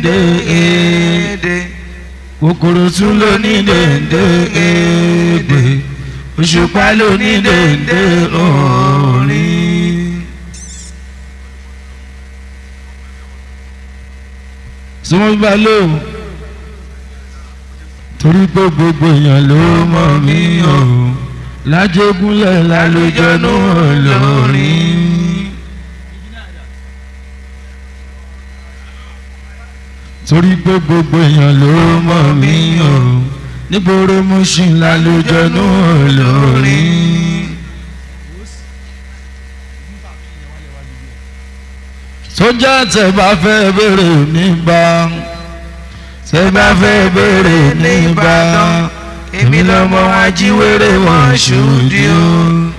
dèndé èdè kòkòrò tún ló ní dèndé èdè òṣùpá ló ní dèndé orin. sọmọ bá lò torí pé gbogbo èèyàn ló mọ̀ mí o lájẹgúnlẹ̀ lálójọ́nù olórin. torí pé gbogbo èèyàn ló mọ̀ mí o nígboro Mushin lálójọ́nù olórin. sójà tẹ́ bá fẹ́ bèrè nígbà tẹ́ bá fẹ́ bèrè nígbà èmi lọ́mọ wọn jíwèrè wọn ṣòdì o.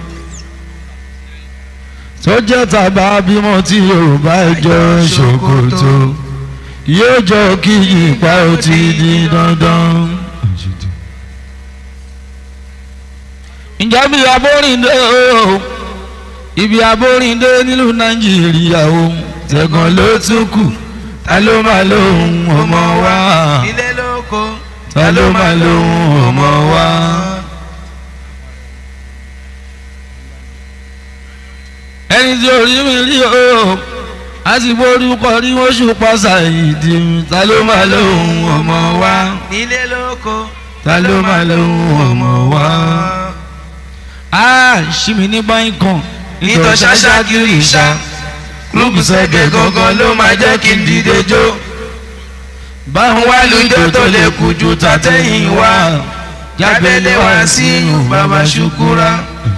sójà tàbá bímọ tí yóò bá jọ ṣòkòtò yóò jọ kí ipa ó ti di dandan. ǹjẹ́ bí abórìndé o ibi abórìndé nílùú Nàìjíríà o tẹ̀gàn ló tún kù ta ló máa lóhùn ọmọ wa ilé lóko ta ló máa lóhùn ọmọ wa. ẹni tí orí mi rí o a sì borúkọ rí wọ́n ṣùpá ṣàìdí ta ló máa lóhùn ọmọ wa ilé lóko ta ló máa lóhùn ọmọ wa. ṣí mi ní báyìí kan nítọ́ ṣáṣá kiri ìṣá kúrúkù sẹ́gẹ̀ gangan ló máa jẹ́ kí n dìde jó. báwọn wá lójó tó lè kú ju tàtẹ́yìn wá jábẹ́lẹ́ wá sínú bàbá ṣùkúrà.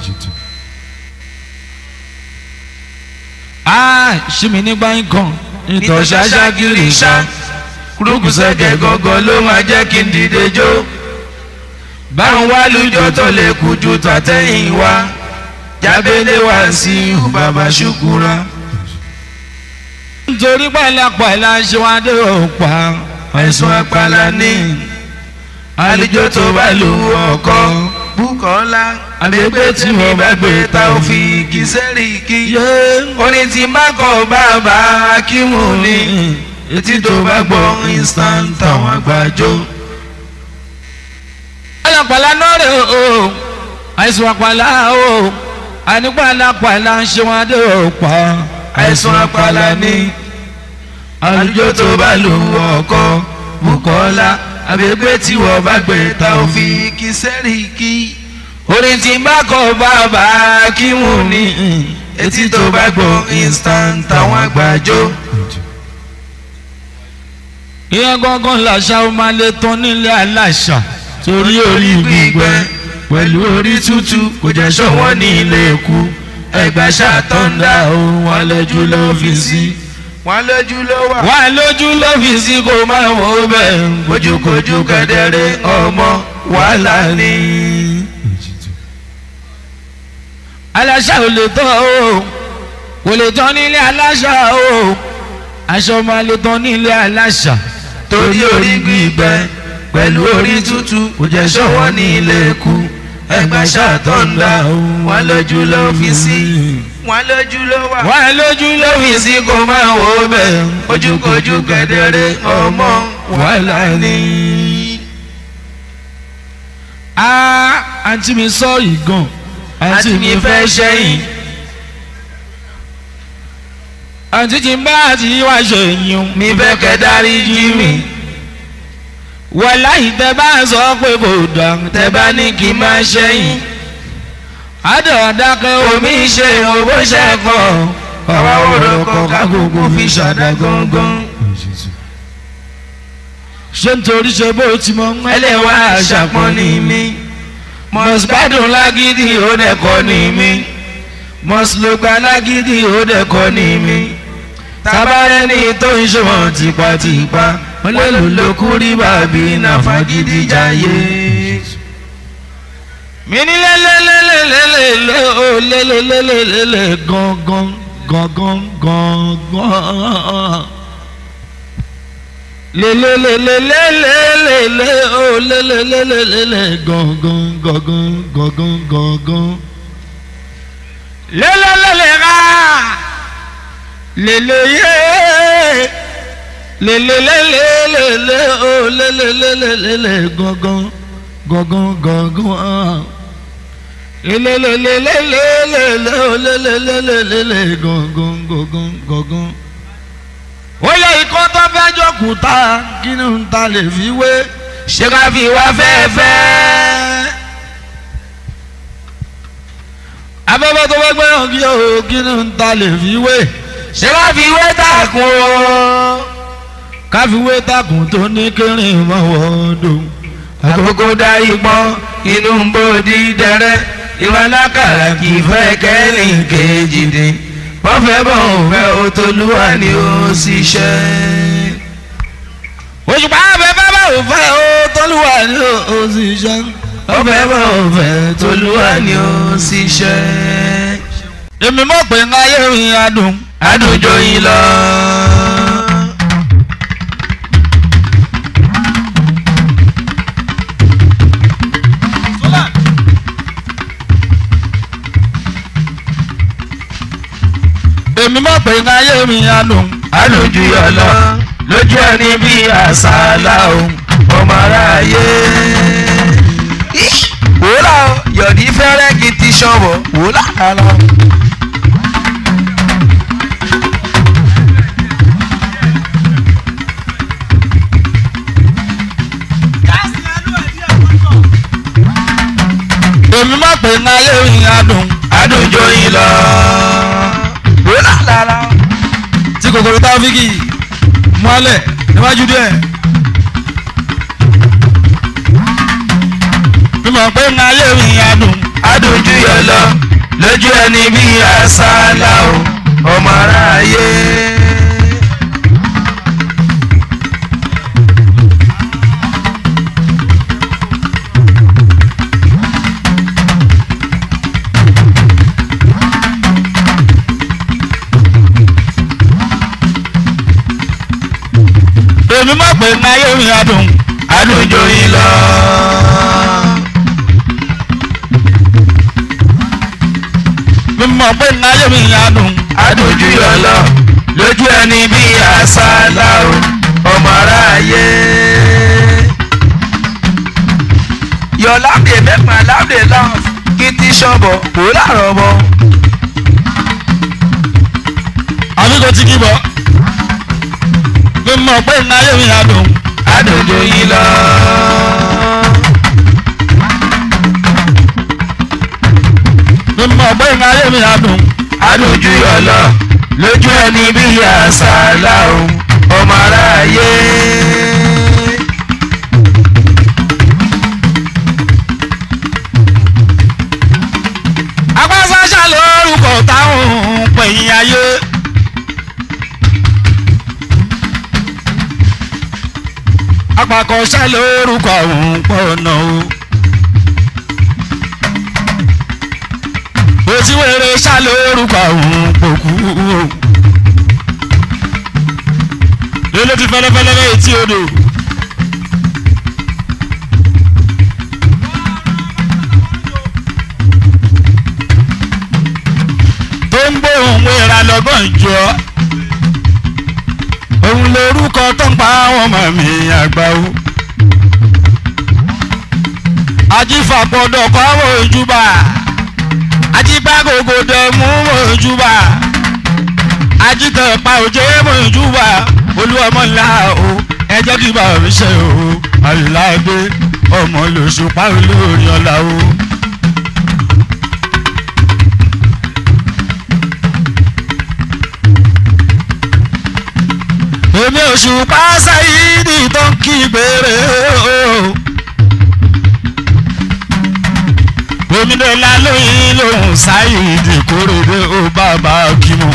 ṣí mi ní báyìí kan nítọ́ ṣáṣá kiri ìṣá kúrúkù sẹ́gẹ̀ gangan ló máa jẹ́ kí n dìde jó. báwọn wá lójó tó lè kú ju tàtẹ́yìn wá jábẹ́lẹ́ wá sínú bàbá ṣùkúrà. nítorí pàlàpàlà ṣe wá dé òpá àìsàn àpàlà ní àlejò tó bá lu ọkọ Bùkọ́lá àbẹ̀gbẹ́ tí mo bá gbé ta òfin igi sẹ́ríkì orin tí má kọ bàbá Akímù ní etí tó bá gbọ́ instant àwọn àgbàjọ. pàlàpàlà náà rè o àìsàn àpàlà o ànípàlàpàlà ṣe wá dé òpá àìsàn àpàlà ní àlejò tó bá lu ọkọ Bùkọ́lá àbẹ̀gbẹ́ tí wọ́n bá gbé ta òfin igi sẹ́ríkì orin tí bá kọ bàbá Akímù ní etí tó bá gbọ́ instant àwọn àgbàjọ. ìyẹn gangan làṣà ó máa lè tán nílé aláṣà torí orí gbígbẹ pẹ̀lú orí tútù kò jẹ́ ṣọ̀wọ́n ní ilé ikú ẹgbà ṣàtọ́ndà ohun wọn lójú ló fi sí. wọn lójú ló wà. wọn lójú ló fi sí kó máa wọ bẹ́ẹ̀. ojúkojú kẹ̀dẹ̀rẹ̀ ọmọ wàhálà ni. aláṣà ò lè tán o kò lè tán nílé aláṣà o aṣọ máa lè tán nílé aláṣà torí orí gbígbẹ pẹ̀lú orí tútù kò jẹ́ ṣọ̀wọ́n ní ilé ikú ẹgbà ṣàtọ́ndà ohun wọn lójú ló fi sí. wọn lójú ló wà. wọn lójú ló fi sí kó máa wò bẹ́ẹ̀ ojúkojú kẹ̀dẹ̀rẹ̀ ọmọ wàhálà ni. àǹtí mi sọ ìgàn àǹtí mi fẹ́ ṣẹ́yìn. àǹtí tí ń bá àti wá ṣe yín. mi fẹ́ kẹ́ dáríjì mi. wàláhì tẹ́ bá sọ pé kò dá. tẹ́ bá ní kí n máa ṣẹ́yìn. àdàdàkẹ́ omi ṣe owó ṣẹ́kọ̀ ọ̀wá òròkọ̀ kákòókò fi ṣàdá gángan. ṣé nítorí ṣe bó ti mọ ẹlẹ́wà àṣàpọ̀n ní mi. mọ̀síbádùn lágídí ó dẹ̀kọ́ ní mi. mọ̀sílùgbà lágídí ó dẹ̀kọ́ ní mi. tabarẹ́ni tó ń ṣe wọ́n tipátipá wọ́n lè lò lókù rí bàbí náà fagídí jayé. mi ní lélẹ́lẹ́lẹ́lẹ́lẹ́ ó lélẹ́lẹ́lẹ́lẹ́ gangan gangan gangan lélẹ́lẹ́lẹ́lẹ́lẹ́ ó lélẹ́lẹ́lẹ́lẹ́ gangan gangan gangan gangan lélẹ́lẹ́lẹ́ rà lélẹ́yé lelelelelele o lelelelelele gangan gangan gangan lelelelelele o lelelelelele gangan gangan gangan. ó yẹ ikọ́ tó fẹ́ jọkùtà kí ni n ta lè fi wé ṣé ká fi wá fẹ́ẹ́fẹ́. afẹ́fẹ́ tó fẹ́ gbẹ́yàn kí o kí ni n ta lè fi wé ṣé ká fi wé tàkùn o. ká fi wé tàkùn tó ní kírìn mọ́wọ́ dùn. àkókò dá ìpọ́n inú ń bò dídẹrẹ́ ìwà lákàrà kì í fẹ́ kẹ́lìn kejì dé wọ́n fẹ́ bọ̀ ò fẹ́ o tolúwa ni ó ṣiṣẹ́. òṣùpá afẹ́fẹ́ bá ò fẹ́ o tolúwa ni ó ṣiṣẹ́. wọ́n fẹ́ bọ̀ ò fẹ́ tolúwa ni ó ṣiṣẹ́. èmi mọ̀ pé ń ayé rìn adùn. adùn joyin lọ. èmi mọ̀ pé ń ayé rìn adùn. adùn ju yọ lọ lójú ẹni bí àṣàlà òun ọmọ aráyé. wòlá o yọ̀dí fẹ́rẹ́ kí n ti ṣọ̀bọ̀ wòlá kálá. èmi mọ̀ pé ń ayé rìn adùn. adùn joyin lọ. wòlá lára. tí kòkòrò táfíkì mọ́lẹ̀ níwájú díẹ̀. mímọ̀ pé ń ayé rìn adùn. adùn ju yọ lọ lójú ẹni bí àṣàlà o ọmọ aráyé. èmi mọ̀ pé ń ayé rìn adùn. adùn joyin lọ. mímọ̀ pé ń ayé rìn adùn. adùn ju yọ lọ lójú ẹni bí àṣàlà o ọmọ aráyé. yọ lábẹ́ mẹ́fà lábẹ́ láàf kí n ti ṣọ̀bọ̀ kó láàrọ̀ bọ̀. àbí kò tí kì í bọ̀. mímọ̀ pé ń ayé rìn adùn. adùn joyin lọ. mímọ̀ pé ń ayé rìn adùn. adùn ju yọ lọ lójú ẹni bí àṣàlà o ọmọ aráyé. agbásáṣá lórúkọ táwọn pẹ̀yìn ayé. apàkọ̀ṣá lórúkọ òun pọ̀ náà o. òtíwèrè ṣá lórúkọ òun pòkú o. lélẹ́ ti fẹ́lẹ́fẹ́lẹ́ etí odò. tó ń gbóhùn wéra lọ́gbọ̀n jọ. òun lórúkọ tó ń pa àwọn ọmọ mi àgbà o. ajífàpọ̀dọ̀ kọ́ àwọn ojúbà. ajígbàgògò dẹ̀ mú ojúbà. ajítẹ̀pá òjé ojúbà. olúọmọ ńlá o ẹ jẹ́ kí bàbá mi ṣe o. àyìnlágbé ọmọ lòṣùpá olórí ọ̀la o. èmi Òṣùpá Sáyídì tó ń kí gbére o. omidọ́lá lóyún lòun Sáyídì kórèdé ó bàbá kímọ̀.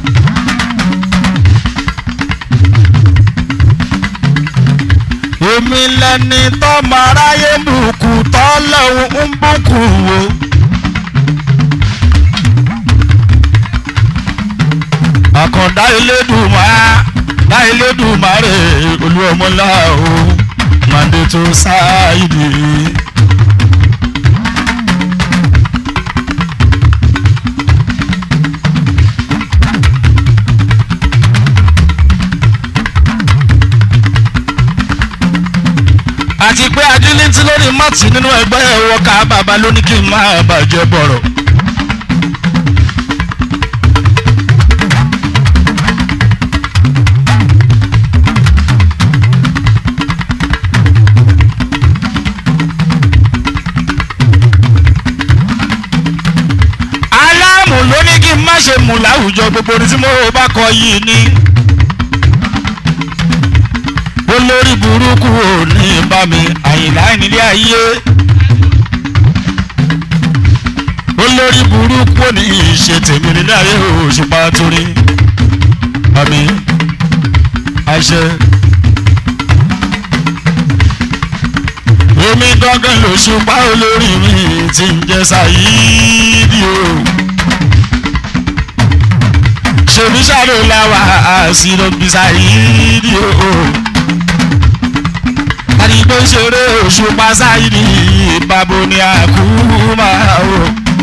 èmi lẹni tọ́mọ aráyé ń bùkù tọ́lọ́hún ń bùkù o. àkàndá Elédùmarè olúọmọlá o màdé tó Sáyídì. àti pé adílítí lórí mọ́tì nínú ẹgbẹ́ ẹ̀wọ̀ ká bàbá ló ní kí n máa bàjẹ́ bọ̀rọ̀. aláàmù ló ní kí n má ṣe mú láwùjọ gbogbo orí tí mo bá kọ yìí ni. olórí burúkú ò ní bá mi àyìnlá nílé ayé. olórí burúkú ò ní ṣe tèmi nílé ayé Òṣùpá torí àmì àṣẹ. èmi gángan l'Òṣùpá olórí mi tí ń jẹ Saheed o. ṣèbí ṣàlò làwà àṣìlò bí Saheed o. àdìgbò ṣeré Òṣùpá Saheed bàbá ní àkúmà o.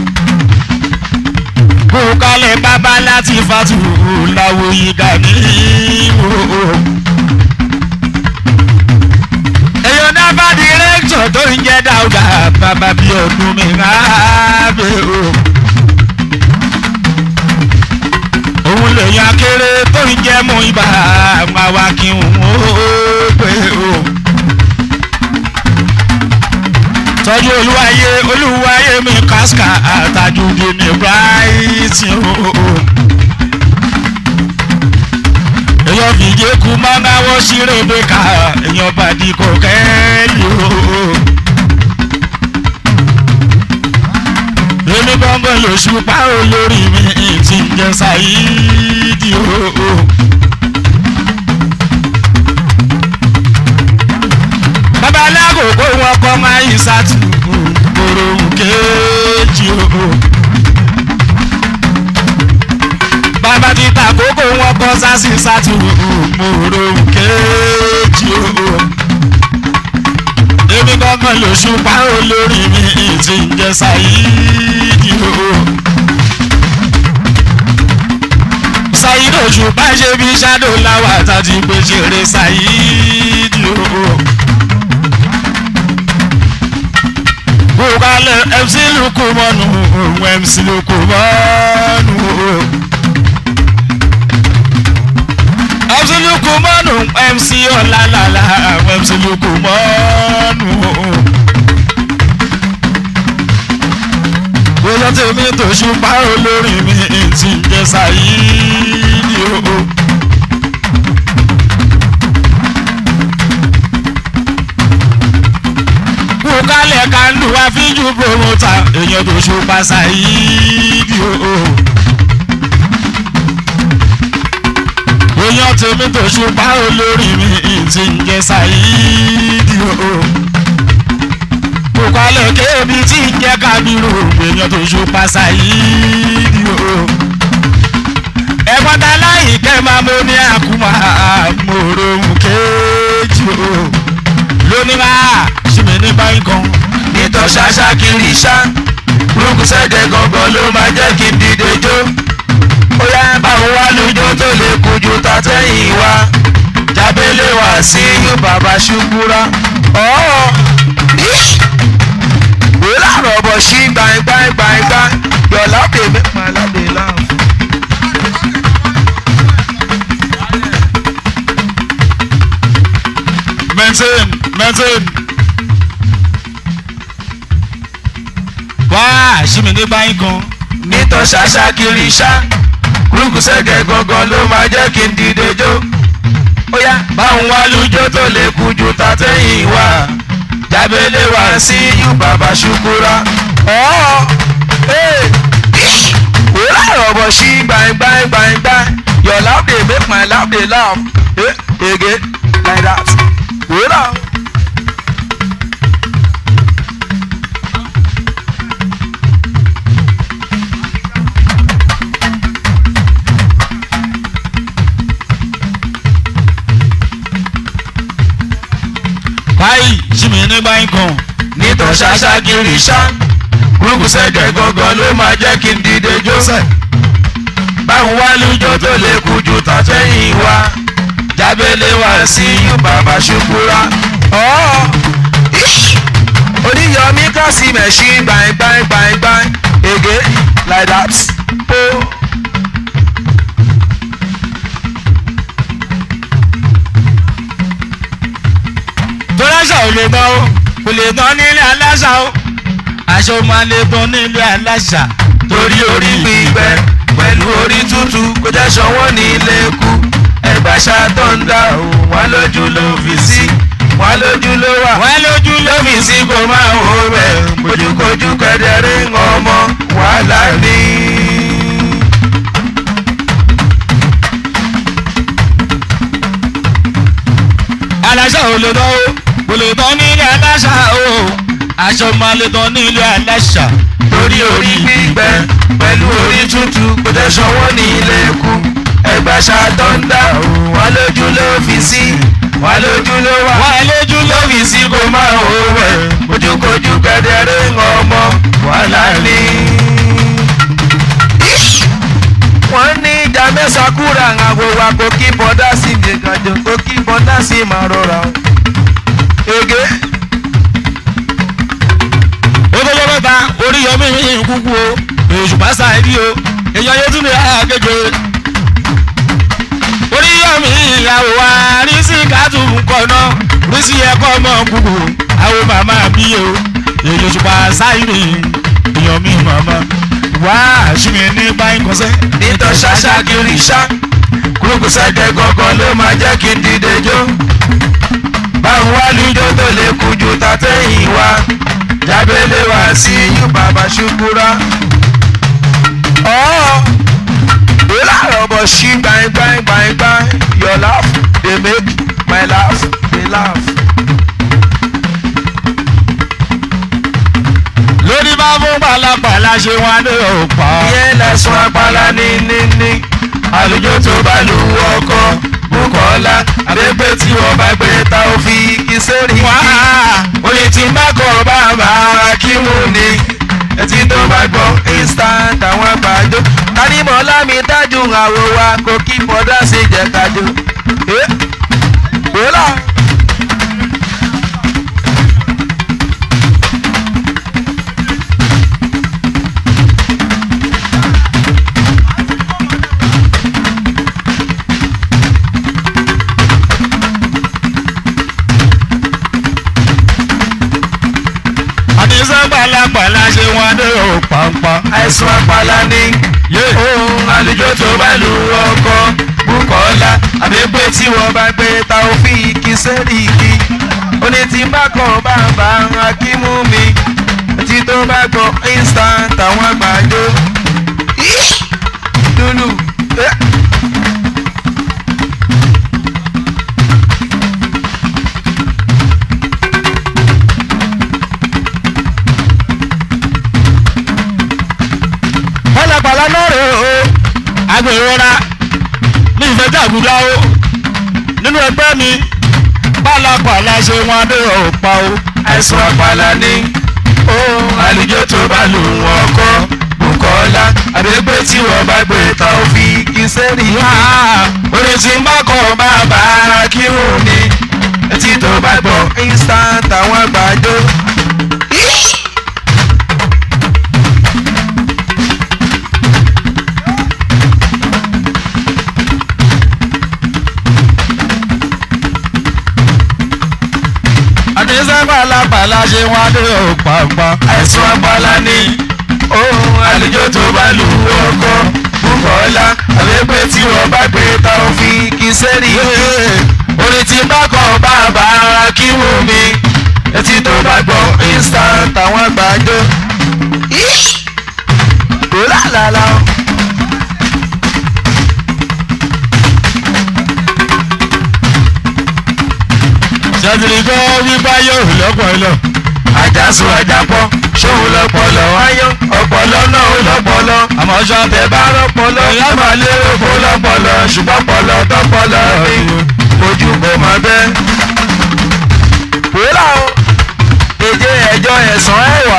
kó kálẹ̀ bàbá láti fàtú làwọ̀ yìí gà ní o. èèyàn náà bá dìrẹ́kítọ̀ tó ń jẹ́ Dáúdà bàbá bí ọdún mi rábẹ́ o. òun lèèyàn kéré tó ń jẹ́ mú ibà máa wá kí n ó pé o. tọ́jú olúwayé mi kásíkà àtàjùdì ní Brighton o. èèyàn fìdí kú máa náwó sí Rebecca èèyàn bàdí kò kẹ́lì o. èmi gbọ́ngàn l'Òṣùpá olórí mi tí ń jẹ́ Saheed o. babaláàgòkò wọn kọ́ máa yí sátìkù kòrò kejì o. bàbá ti tàkókò wọn kọ́ sásì sátìkù kòrò kejì o. èmi gbọ́ngàn l'Òṣùpá olórí mi tí ń jẹ́ Saheed o. Saheed Òṣùpá ṣe bí ṣáàdó láwà tàbí pé ṣeré Saheed o. Bùkálẹ̀ MC Lukumanu MC Lukumanu o. MC Lukumanu MC Ọ̀làlàlà MC Lukumanu o. bóyá tèmi t'Òṣùpá olórí mi tí ń jẹ́ Saheed o. kúkálẹ̀ kandu àfíjú promoter èèyàn t'Òṣùpá Saheed o. bóyá tèmi t'Òṣùpá olórí mi tí ń jẹ́ Saheed o. kúkálẹ̀ kébi tí ń jẹ́ Kábírù èèyàn t'Òṣùpá Saheed o. ẹ̀gbọ́n ta láyìí kẹ́ máa mú ní àkúmà mòròhùn kejì o. lónìí máa ṣìmì ní báyìí kan. nítọ́ ṣáṣá kiri ṣá burúkú sẹ́dẹ̀ gangan ló máa jẹ́ kí n dìde jó. ó yá báwo wá lójó tó lè kojú tàtẹ́yìn wá. jábélé wá sí bàbá ṣùkúrà. wòlá rọ̀bọ̀ sí gbàngbàngbàngbà yọ̀lá bèbè màlábè láàmú. maintain. wá ṣìmì ní báyìí kan. nítọ́ ṣáṣá kiri ṣá burúkú sẹ́dẹ̀ gangan ló máa jẹ́ kí n dìde jó. ó yá báwọn wá lójó tó lè kojú tàtẹ́yìn wá. jábélé wá sí bàbá ṣùkúrà. wòlá rọ̀bọ̀ sí gbàngbàngbàngbà your love dey make my love dey laugh. again like that. wòlá. báyìí ṣìmì ní báyìí kan. nítọ́ ṣáṣá kiri ṣá burúkú sẹ́dẹ̀ gangan ló máa jẹ́ kí n dìde jó. báwọn wá lójó tó lè kojú tàtẹ́yìn wá. jábélé wá sí bàbá ṣùkúrà. Yomi Kasi machine bang bang bang bang again like that. Oh. Tọ́láṣà ò lè tán o kò lè tán nílé aláṣà o aṣọ máa lè tán nílé aláṣà Torí orí gbígbẹ pẹ̀lú orí tútù kò jẹ́ ṣọwọ́ ní ilé kú ẹgbàṣà tó ń dá o wọ́n lójú ló fi sí wọ́n lójú ló wà wọ́n lójú ló fi sí kó máa wò rẹ̀ kojúkojú kẹ́dẹ̀ẹ́rẹ́ ń ọmọ wàhálà ní. aláṣà ò lè tán o kò lè tán nílé aláṣà o aṣọ máa lè tán nílé aláṣà Torí orí gbígbẹ pẹ̀lú orí tútù kò jẹ́ ṣọwọ́ ní ilé kú ẹgbàṣà tó ń dá o wọ́n lójú ló fi sí wọ́n lójú ló wà wọ́n lójú ló fi sí kó máa wò rẹ̀ kojúkojú kẹ́dẹ̀ẹ́rẹ́ ń ọmọ wàhálà ní. Wọ́n ní ìjà mẹ́sàn-án kúrò àwọn àwòwà kò kí bọ́dá sí gbẹ̀gàjọ kò kí bọ́dá sí máa rọra o. Ege. ogologo mẹ́ta Oríyọmí kúkú o Òṣùpá Sáìdì o èèyàn yóò tún lè àgéjò Oríyọmí ìyàwó wa rí sí kátù nkọ̀nà rí sí ẹ̀kọ́ ọmọ kúkú àwọn màmá bí o èèyàn Òṣùpá Sáìdì èèyàn mi màmá wá àṣìmí ní báyìí kọsẹ́. Nítọ́ ṣáṣá kiri ṣá kúrúkú sẹ́jẹ̀ gangan ló máa jẹ́ kí n dìde jó. Báwo wá lújó tó lè kú ju tàtẹ́yìn wá jábẹ́lẹ́ wá sí yú bàbá ṣùkúrá. Ó láàárọ̀ bọ̀ ṣí gbàìn gbàìn gbàìn gbàìn your laugh dey make my laugh dey laugh. lórí bá fún pàlàpàlà ṣe wọn ní òpá. Ìyẹn lẹ́sùn apala ní àlùjọ tó bá lu ọkọ Bùkọ́lá abẹ́gbẹ́ tí wọ́n bá gbé ta ó fi kí sẹ́rí kí. Oye tí má kọ́ bàbá Akímù ni etí tó bá gbọ́ instant àwọn àgbàjọ. Kánímọ̀ lámì dájú àwò wa kò kí bọ́dá sí jẹ̀kájọ. Wòlá. Pàlàpàlà ṣe wọn ní òpàǹpà. Àìsàn àpàlà ni àlùjọ tó bá lu ọkọ Bùkọ́lá àbẹ́gbẹ́ tí wọ́n bá gbé ta ó fi kí sẹ́rí kí. Oní tí má kàn bàbá Akímù mi tí tó bá gbọ́ instant àwọn àgbàjọ. Lulu. Pàlàpàlà náà rè o agbèrora ní ìfẹ́jà àgùdá o nínú ẹgbẹ́ mi pàlàpàlà ṣe wọn ní òpá o. Àìsàn àpàlà ni àlùjọ tó bá lu ọkọ Bùkọ́lá àbẹ́gbẹ́ tí wọ́n bá gbé ta ó fi kí sẹ́rí wá. Orí tí má kọ́ bàbá Akímù ni etí tó bá gbọ́ instant àwọn àgbàjọ. Pàlàpàlà ṣe wọn ní òpàǹpà. Àìsàn àpàlà ni àlùjọ tó bá lu ọkọ Bùkọ́lá àbẹ́gbẹ́ tí wọ́n bá gbé ta ó fi kí sẹ́rí kí. Orí tí bá kọ́ bàbá Akímù mi etí tó bá gbọ́ instant àwọn àgbàjọ. Kò lálàlà. Ṣètìlì gbọ́ wípé yóò lọ́pọ̀ lọ. Àjàsùn àjàpọ̀ ṣòun lọ́pọlọ ayọ̀ ọpọlọ náà ó lọ́pọlọ. Àmọ́ ṣọ́ọ̀tẹ̀ bá rọ́pọlọ ìyá máa lérò kó lọ́pọlọ ṣùgbọ́n pọlọ tọ́pọlọ ní ojú kò má bẹ́. Wúlà o èjè ẹjọ́ ẹ̀sán ẹ̀wà.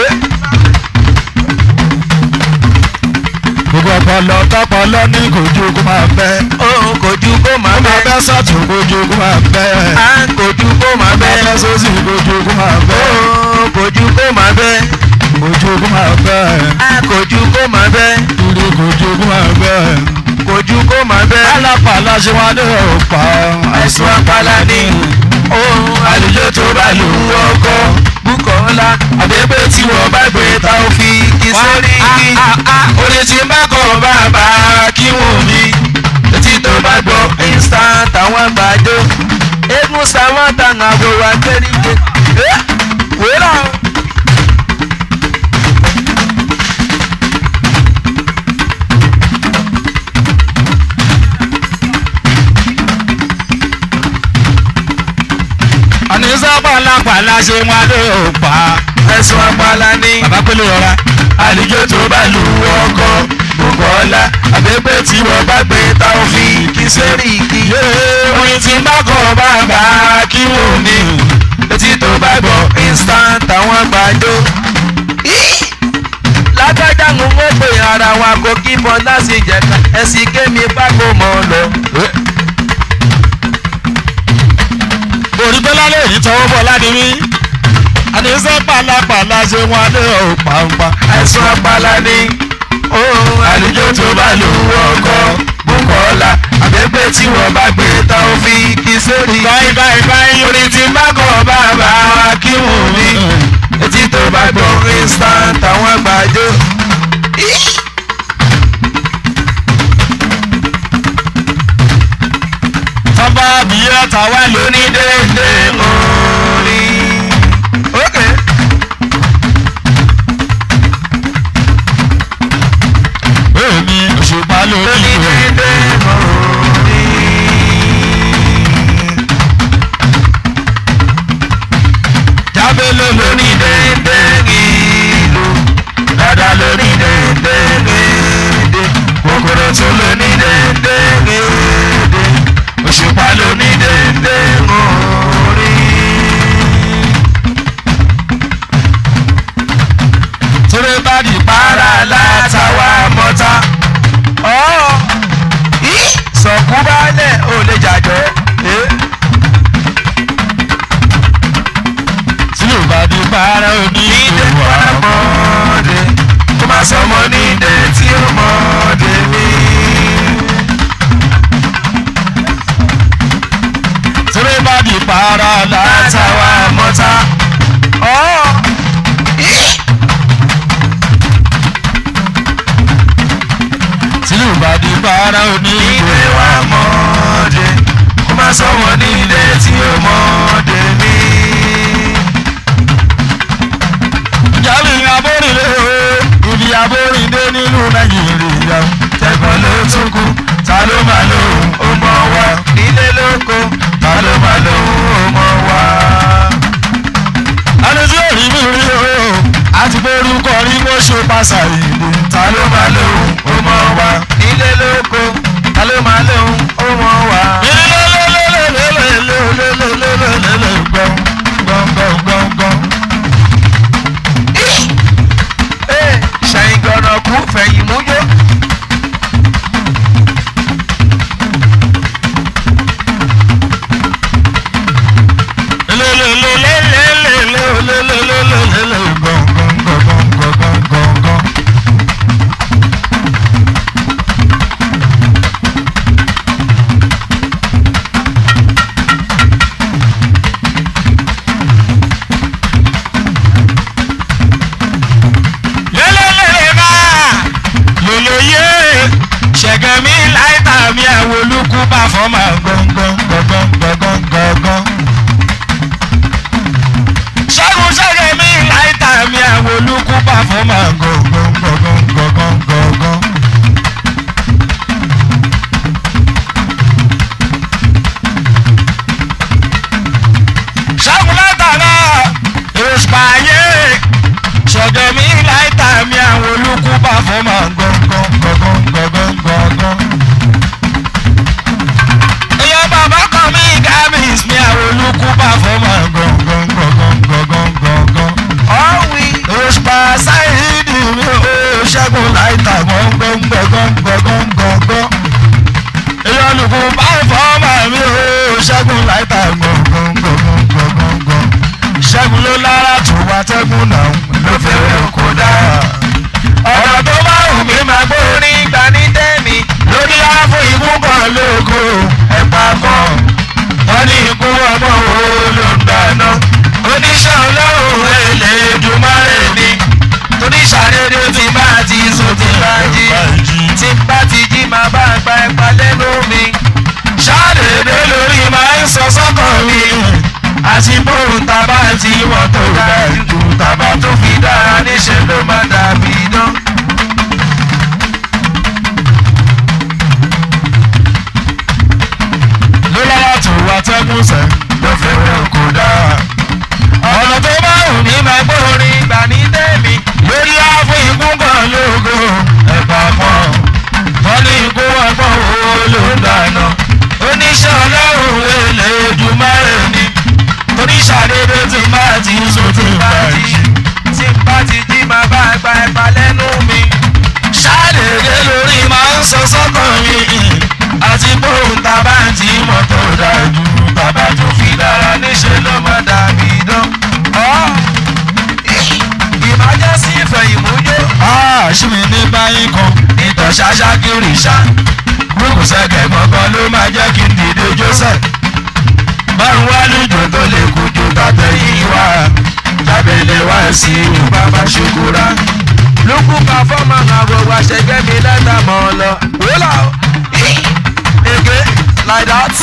Gbogbo ọpọlọ tọpọlọ ní kojú kó máa bẹ́. Kojú kó máa bẹ́. Ó máa bẹ́ sọ́tún kojú kó máa bẹ́. Kojú kó máa bẹ́. Ó máa bẹ́ sósì kojú kó máa bẹ́. Kojú kó kó máa bẹ́. kojú kó máa bẹ́. kojú kó máa bẹ́. ìrè kojú kó máa bẹ́. kojú kó máa bẹ́. alápàlà ṣe wá dé ọ̀pá. ẹ̀sùn apala ni ohun àlùjọ tó bá lù ú ọkọ Bùkọ́lá àbẹ́pẹ́ tí wọ́n bá gbé ta ó fi kí sórí kí orí tí bá kọ́ bàbá kí wọ́n mi etí tó bá gbọ́ instant àwọn àgbàdo eégún sáwọn tàǹgà àbòwà gbẹ́rìndé wúrà. pàlàpàlà ṣe wọn ló pa. ẹ̀sùn apala ni bàbá pélé ọ̀ra. àlùjọ tó bá lù ú ọkọ Bùkọ́lá àbẹ́pẹ́ tí wọ́n bá gbé ta ó fi kí sẹ́rí kí. orin tí bá kọ́ bàbá kí wọ́n ní etí tó bá gbọ́ instant àwọn àgbàdo. lágbájá ń wọ́n pè ara wa kò kí bọ́ láti jẹ̀ka ẹ̀sìn kémi bá kò mọ̀ ọ́ lọ. orí bẹ́lá lè yí tọwọ́ bọ̀ ládìrí. àníṣe pàlàpàlà ṣe wọn lé òpàǹpà. ẹ̀sùn apala ni ohun àlùjọ tó bá lù ú ọkọ Bùkọ́lá àbẹ́pẹ́ tí wọ́n bá gbé ta ó fi kí sórí. báyìí orin tí bá kọ́ bàbá kí wọ́n mi etí tó bá gbọ́ instant àwọn àgbàdo. tọ́ba bíyẹ́ tàwa lóní dédé orin. Okay. èmi òṣùpá lórí ìwé. jábélé lóní dédé ìlú dada lóní dédé dédé kòkòrò tó lóní dédé dédé òṣùpá lóní dédé orí. torí bá di para látàwá mọ́ta. sọ̀kú balẹ̀ ò lè jàjọ́. tí ò bá di para òní nídẹ̀ para mọ́ọ̀dé kó má sọmọ nídẹ̀ tí ó mọ́ọ̀dé mi. torí bá di para látàwá mọ́ta. tí ò bá di para òní nídẹ̀ wá mọ́ọ̀dé kó má sọmọ nídẹ̀ tí ó mọ́ọ̀dé mi. jábì ní abórìlé o ibi abórìndé nínú Nàìjíríà. tẹ̀gbọ́n ló tún kú ta ló máa lóhùn ó mọ̀ wá nílé lóko ta ló máa lóhùn ó mọ̀ wá. ẹni tí ò rí mi rí o àti borúkọ rí bó ṣe pàṣà ìlú. ta ló máa lóhùn ó mọ̀ wá nílé lóko ta ló máa lóhùn ó mọ̀ wá. ṣẹ̀yìn gbọ̀nà kú fẹ̀yìn mújó. ṣẹ̀gẹ̀mí láìta mi àwọn olùkú bá fọ́mà gbọ̀ngbọ̀ngbọ̀ngbọ̀ngbọ̀ngbọ̀ngbọ̀ngbọ̀n. ṣẹ́gun ṣẹ̀gẹ̀mí láìta mi àwọn olùkú bá fọ́mà gbọ̀ngbọ̀ngbọ̀ngbọ̀ngbọ̀ngbọ̀ngbọ̀n. ṣẹ́gun láìta náà èròṣùpá ayé ṣẹ̀gẹ̀mí láìta mi àwọn olùkú bá fọ́mà gbọ̀ngbọ̀ngbọ̀ngbọ̀ngbọ̀ngbọ̀ngbọ̀n. èèyàn bàbá kan mi gamis mi àwọn olùkú bá fọ́mà gbọ̀ngbọ̀ngbọ̀ngbọ̀ngbọ̀ngbọ̀ngbọ̀n. ọ̀wì òṣùpá sáyidì mi ò ṣẹ́gun láìta gbọ̀ngbọ̀ngbọ̀ngbọ̀ngbọ̀ngbọ̀ngbọ̀n. èèyàn olùkú bá fọ́mà mi ò ṣẹ́gun láìta gbọ̀ngbọ̀ngbọ̀ngbọ̀ngbọ̀ngbọ̀ngbọ̀n. ṣẹ́gun ló lára tó wá tẹ́gùn náà. jí tí n bá ti jí máa bá gba ẹ̀pà lẹ́nu mi. ṣàdédé lórí máa ń sọ sọ́kàn mi àti bóun tàbá tí wọ́n tó dájú tàbá tó fi dára níṣẹ́ ló má dàbí idán. ló lọ́wọ́ tó wá tẹ́kùn sẹ́ ló fẹ́ràn kó dáa. ọ̀nà tó bá wù ní máa orin gbà ní tèmi. lórí ààfin ikú kan lógo ẹ̀pà pọ̀ wọ́n ní ikú ọgbọ́n owó ló ń dáná oníṣẹ́ ọlọ́run èlé Èdùmàrè ni torí ṣàdédé tí má ti sùn tí má jí tí n bá ti jí máa bá gba ẹ̀pà lẹ́nu mi. ṣàdédé lórí máa ń sọ sọ́kàn mi àti bóun tàbá tí mọ́tò dájú bàbá tó fi dára níṣẹ́ ló má dàbí idán. ìmájẹ́sí ìfẹ́ ìmújó. ṣíbi ní báyìí kan ìtọ̀ ṣáṣá kiri ṣá. gbogbo sẹ́kẹ̀ gbọ̀ngàn ló máa jẹ́ kí n dìde Joseph báwọn wá lójó tó lè kojú tàtẹ̀yìn wá lábẹ́lẹ̀ wá sí ìlú bàbá ṣokúra. lókù ká fọ́ọ̀mù àgbègbè àṣẹgbẹ́ mi lẹ́tà mọ́ ọ lọ. wúlò ege like that.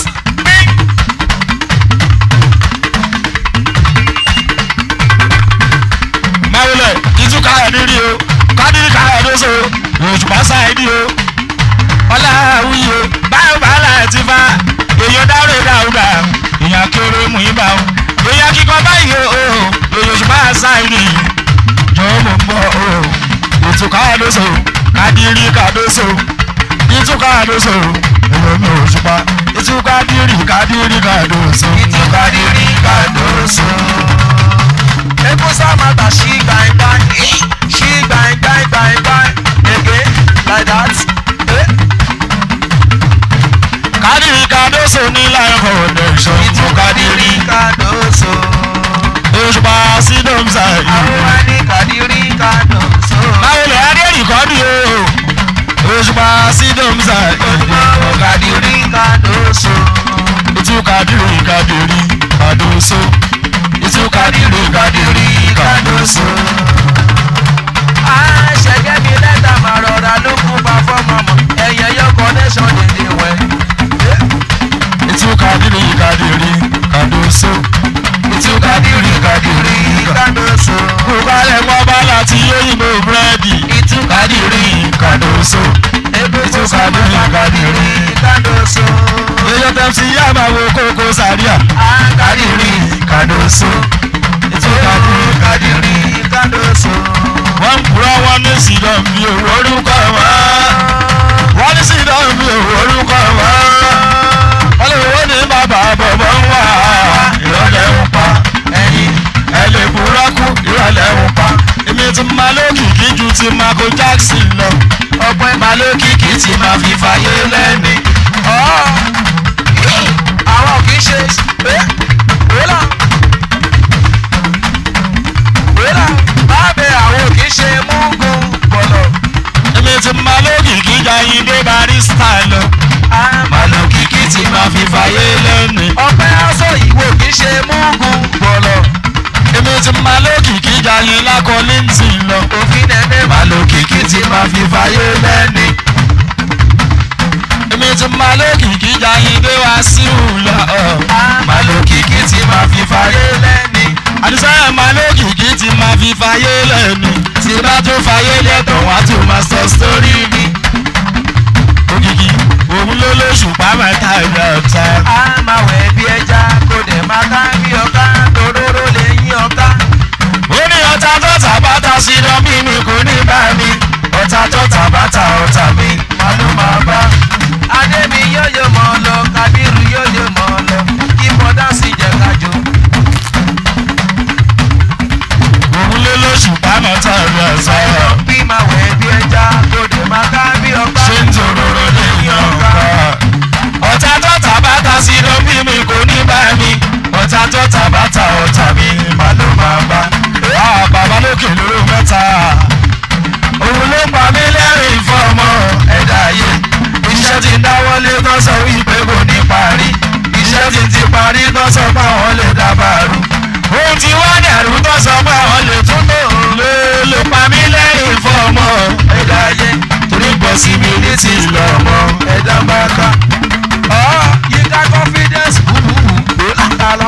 máwùlẹ̀ ìtúkà ẹ̀dírí o kádìrí ká ẹ̀dọ́sọ òṣùpá sáìdì o ọláwùyí o báyọ̀ bàálà ẹ̀ ti fa èèyàn dárò dáúdà èèyàn kéré mú ibà o èèyàn kíkọ báyìí o èèyàn òṣùpá sáìdì jọ̀ọ́ mò ń bọ̀ o ìtúkà ẹ̀dọ́sọ kádìrí kàdọ́sọ ìtúkà ẹ̀dọ́sọ èèyàn mi òṣùpá ìtúkà dìrí kádìrí kàdọ́sọ ìtúkà dìrí kàdọ́sọ. Eko samata she bang bang, she bang bang bang bang, again like that. Kadiri Kadoso ní Lion Foundation. Ìtú Kadiri Kadoso. Òṣùpá Sídọ̀mùsà yìí. Àwọn wa ní Kadiri Kadoso. Báwo lè adé ìkọ́dù o? Òṣùpá Sídọ̀mùsà yìí. Àwọn Kadiri Kadoso. Ìtú Kadiri Kadoso. Ìtú Kadiri Kadoso. Àṣẹ̀gẹ́ mi lẹ́tà máa rọra ló kún bá fọ́mọ mọ̀. Ẹ̀yẹ yọ connection dèdè wẹ̀. Ìtú Kadiri Kadoso. Ìtú Kadiri Kadoso. Kúkálẹ̀ mọ́ bá láti yóyìnbó búrẹ́dì. Ìtú Kadiri Kadoso. Ìtú Kadiri Kadoso. Èyàn tẹ̀sí yá máa wo Kókó Zaria. Kadiri Kadoso. Ìtú Kadiri Kadoso. Wọ́n ń kúrọ́ wọn ní sídọ̀m bí òwò orúkọ wọn. Wọ́n ní sídọ̀m bí òwò orúkọ wọn. Wọ́n lè wọ́n ní bàbá bọ̀bọ̀ ń wà. Ìrọ̀lẹ́ ń pa ẹ̀yìn. Ẹ lè búrọ́kù ìrọ̀lẹ́ ń pa. Èmi ti máa lókìkí ju ti Michael Jackson lọ. Ọpẹ́ máa lókìkí ti máa fi fàyè lẹ́ni. Àwọn kì í ṣe wúlà bábẹ́ àwọn kì í ṣe múgùn bọ̀lọ̀. Èmi ti máa lókìkí jayín dé barista lọ. Máa lókìkí ti máa fi fàyè lẹ́ni. Ọpẹ́ aṣọ ìwò kì í ṣe múgùn bọ̀lọ̀. Èmi ti máa lókìkí jayín lákọ̀ọ́lé ń tì lọ. Òfin ẹ̀dẹ́ Máa lókìkí ti máa fi fàyè lẹ́ni. Èmi ti máa lókìkí jayín dé wá sí ìhùlọ. Máa lókìkí ti máa fi fàyè lẹ́ni. Àdìsáyà máa lókìkí ti máa fi fàyè lẹ́ni. Tí bá tún fàyè lẹ́tọ̀ wá tún máa sọ sórí mi. Òkìkí òun ló lóṣù pàmẹ́ta ìgbà ọ̀tá. a máa wẹ̀ bí ẹja kó dẹ̀ máa ká bí ọ̀ká toróró lè yín ọ̀ká. Ó ní ọ̀tá tó tàbátà sí dọ́bí mi kò ní bá mi. Ọ̀tá tó tàbátà ọ̀tá mi máa ló máa bá. Adémi yóyó mọ̀ ọ́ lọ Kádírù yóyó mọ̀ ọ́ lọ kí bọ́dá sì jẹ́ kájọ. Òun ló lóṣù pàmẹ́ta ìgbà ọ̀tá. bí máa wẹ̀ bí ẹja kó dẹ̀ máa ká bí ọ̀ká. Ṣé ń tororo lè yan ọ̀ká? Ọ̀tá tó tàbátà sí dọ́bí mi kò ní bá mi. Ọ̀tá tó tàbátà ọ̀tá mi máa ló máa bá. Bàbá lókè lóró mẹ́ta. Òun ló pa mí lẹ́rìn fọ́mọ ẹ̀dá ayé. Iṣẹ́ ti dáwọ́lé tó sọ wípé kò ní parí. Iṣẹ́ ti parí tó sọ pé àwọn lè dábàrú. Ohun tí wọ́n dẹ̀rù tó sọ pé àwọn lè tún lò. Ló pa mí lẹ́rìn fọ́mọ ẹ̀dá ayé. possibility lọ́mọ ẹ̀dá bá ká. Yíká confidence búburú ló láta lọ.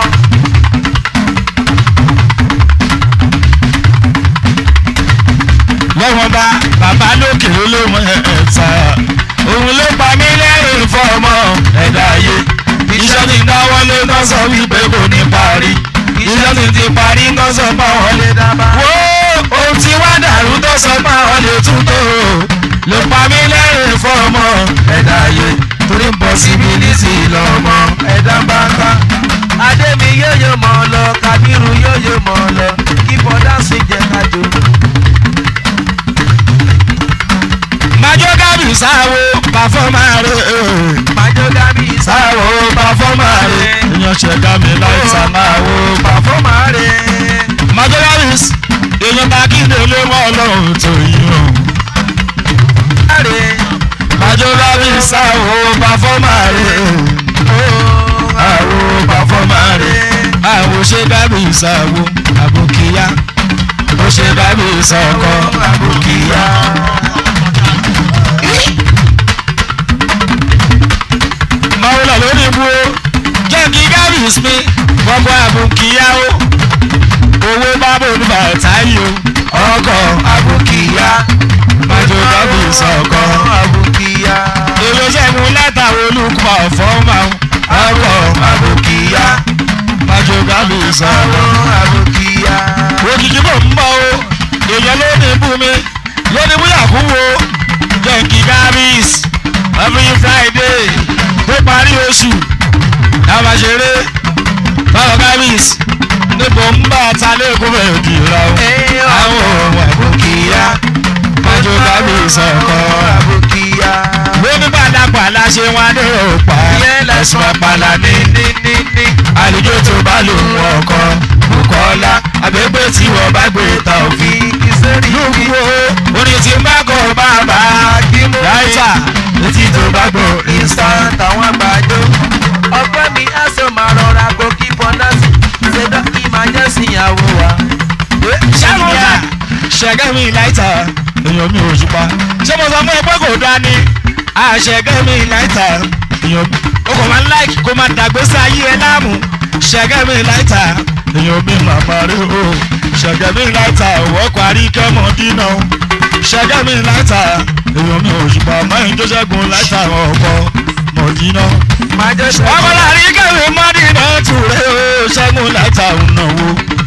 lọ́wọ́n bá bàbá lókè olóhùn ẹ̀ẹ́ta òun ló pa mí lẹ́rìn fọ́ọ̀mọ́ ẹ̀dá ayé iṣẹ́ ti dáwọ́ lé náà sọ wípé kò ní parí iṣẹ́ ti parí náà sọ pé àwọn lè dábàá. wo ohun tí wá dàrú tó sọ pé àwọn lè tún tó ló pa mí lẹ́rìn fọ́ọ̀mọ́ ẹ̀dá ayé torí possibility lọ́mọ ẹ̀dá bá ká. Adémi yóyó mọ̀ ọ́ lọ Kábírù yóyó mọ̀ ọ́ lọ kí bọ́dá sì jẹ́ kájọ. Majo Gabi sáwo pàfọ́mà rẹ̀. Majo Gabi sáwo pàfọ́mà rẹ̀. èèyàn ṣẹ̀dá mi láìsà máa wo pàfọ́mà rẹ̀. Majo Gabi èèyàn bá kíndé lé mọ́ ọlọ́run tó yíyan. Majo Gabi sáwo pàfọ́mà rẹ̀. àwo pàfọ́mà rẹ̀. àwo ṣe Gabi sáwo àbòkíyá. ó ṣe Gabi sọ̀kọ̀ àbòkíyá. Màwùlà lórí ibú o, jẹ́ kí Gabi mi gbogbo àbùkíyáwó. Owó bábò ní bàtáyì o, ọkọ̀ àbùkíyá. Majo Gabi sọ̀kọ̀ àbùkíyá. Èlò ṣẹ́gun lẹ́tà olùkọ́ fọ́ọ̀mà ọkọ̀ àbùkíyá. Majo Gabi sọ̀kọ̀ àbùkíyá. Òkìkí bò ń bọ̀ o, èèyàn ló ní ibú mi, ló ní ibú yàkúwo. Jẹ́ kí Gabi every Friday tó parí oṣù àwọn àṣeré báwọn Gabi níbo ń bá ta lẹ́kọ̀ọ́ bẹ̀rẹ̀ kì í ra o. àwọn ohun àbòkíyá Majo Gabi sọ̀kọ̀ àbùkíyá. lóní pàlàpàlà ṣe wọn adé òpá ẹ̀sùn àpàlà ní àlejò tó bá lò wọ́n ọkọ Bùkọ́lá àbẹ́gbẹ́ tí wọ́n bá gbé ta òfin lùkú orin tí ń bá kọ́ bàbá láìsà létí tó bá gbọ́ instant àwọn àgbàdo. ọgbẹ́ mi á sọ máa rọra kó kí bọ́ndásì ṣèdọ́ emergency ìyàwó wa. ṣàmùyà ṣẹ̀gẹ́ mi láìta èèyàn mi ò ṣùpá ṣé mo sọ fún ẹ pé kò dá ní àṣẹ̀gẹ́ mi láìta èèyàn o kò máa ń láìkì kó máa dàgbésí ayé ẹ láàmú ṣẹ̀gẹ́ mi láìta èèyàn mi màmá rí o ṣẹ̀gẹ́ mi láìta ọkọ̀ àríkẹ́mọ̀ dínà ṣẹ̀gẹ́ mi láìta èèyàn mi ò ṣùpá mọ́yìn tó ṣẹ́gun láìta ọkọ̀ mọ̀dínà ọmọ láàrin kẹrin mọ́dínà tùrẹ́ o ṣẹ́gun láìta ònàwó.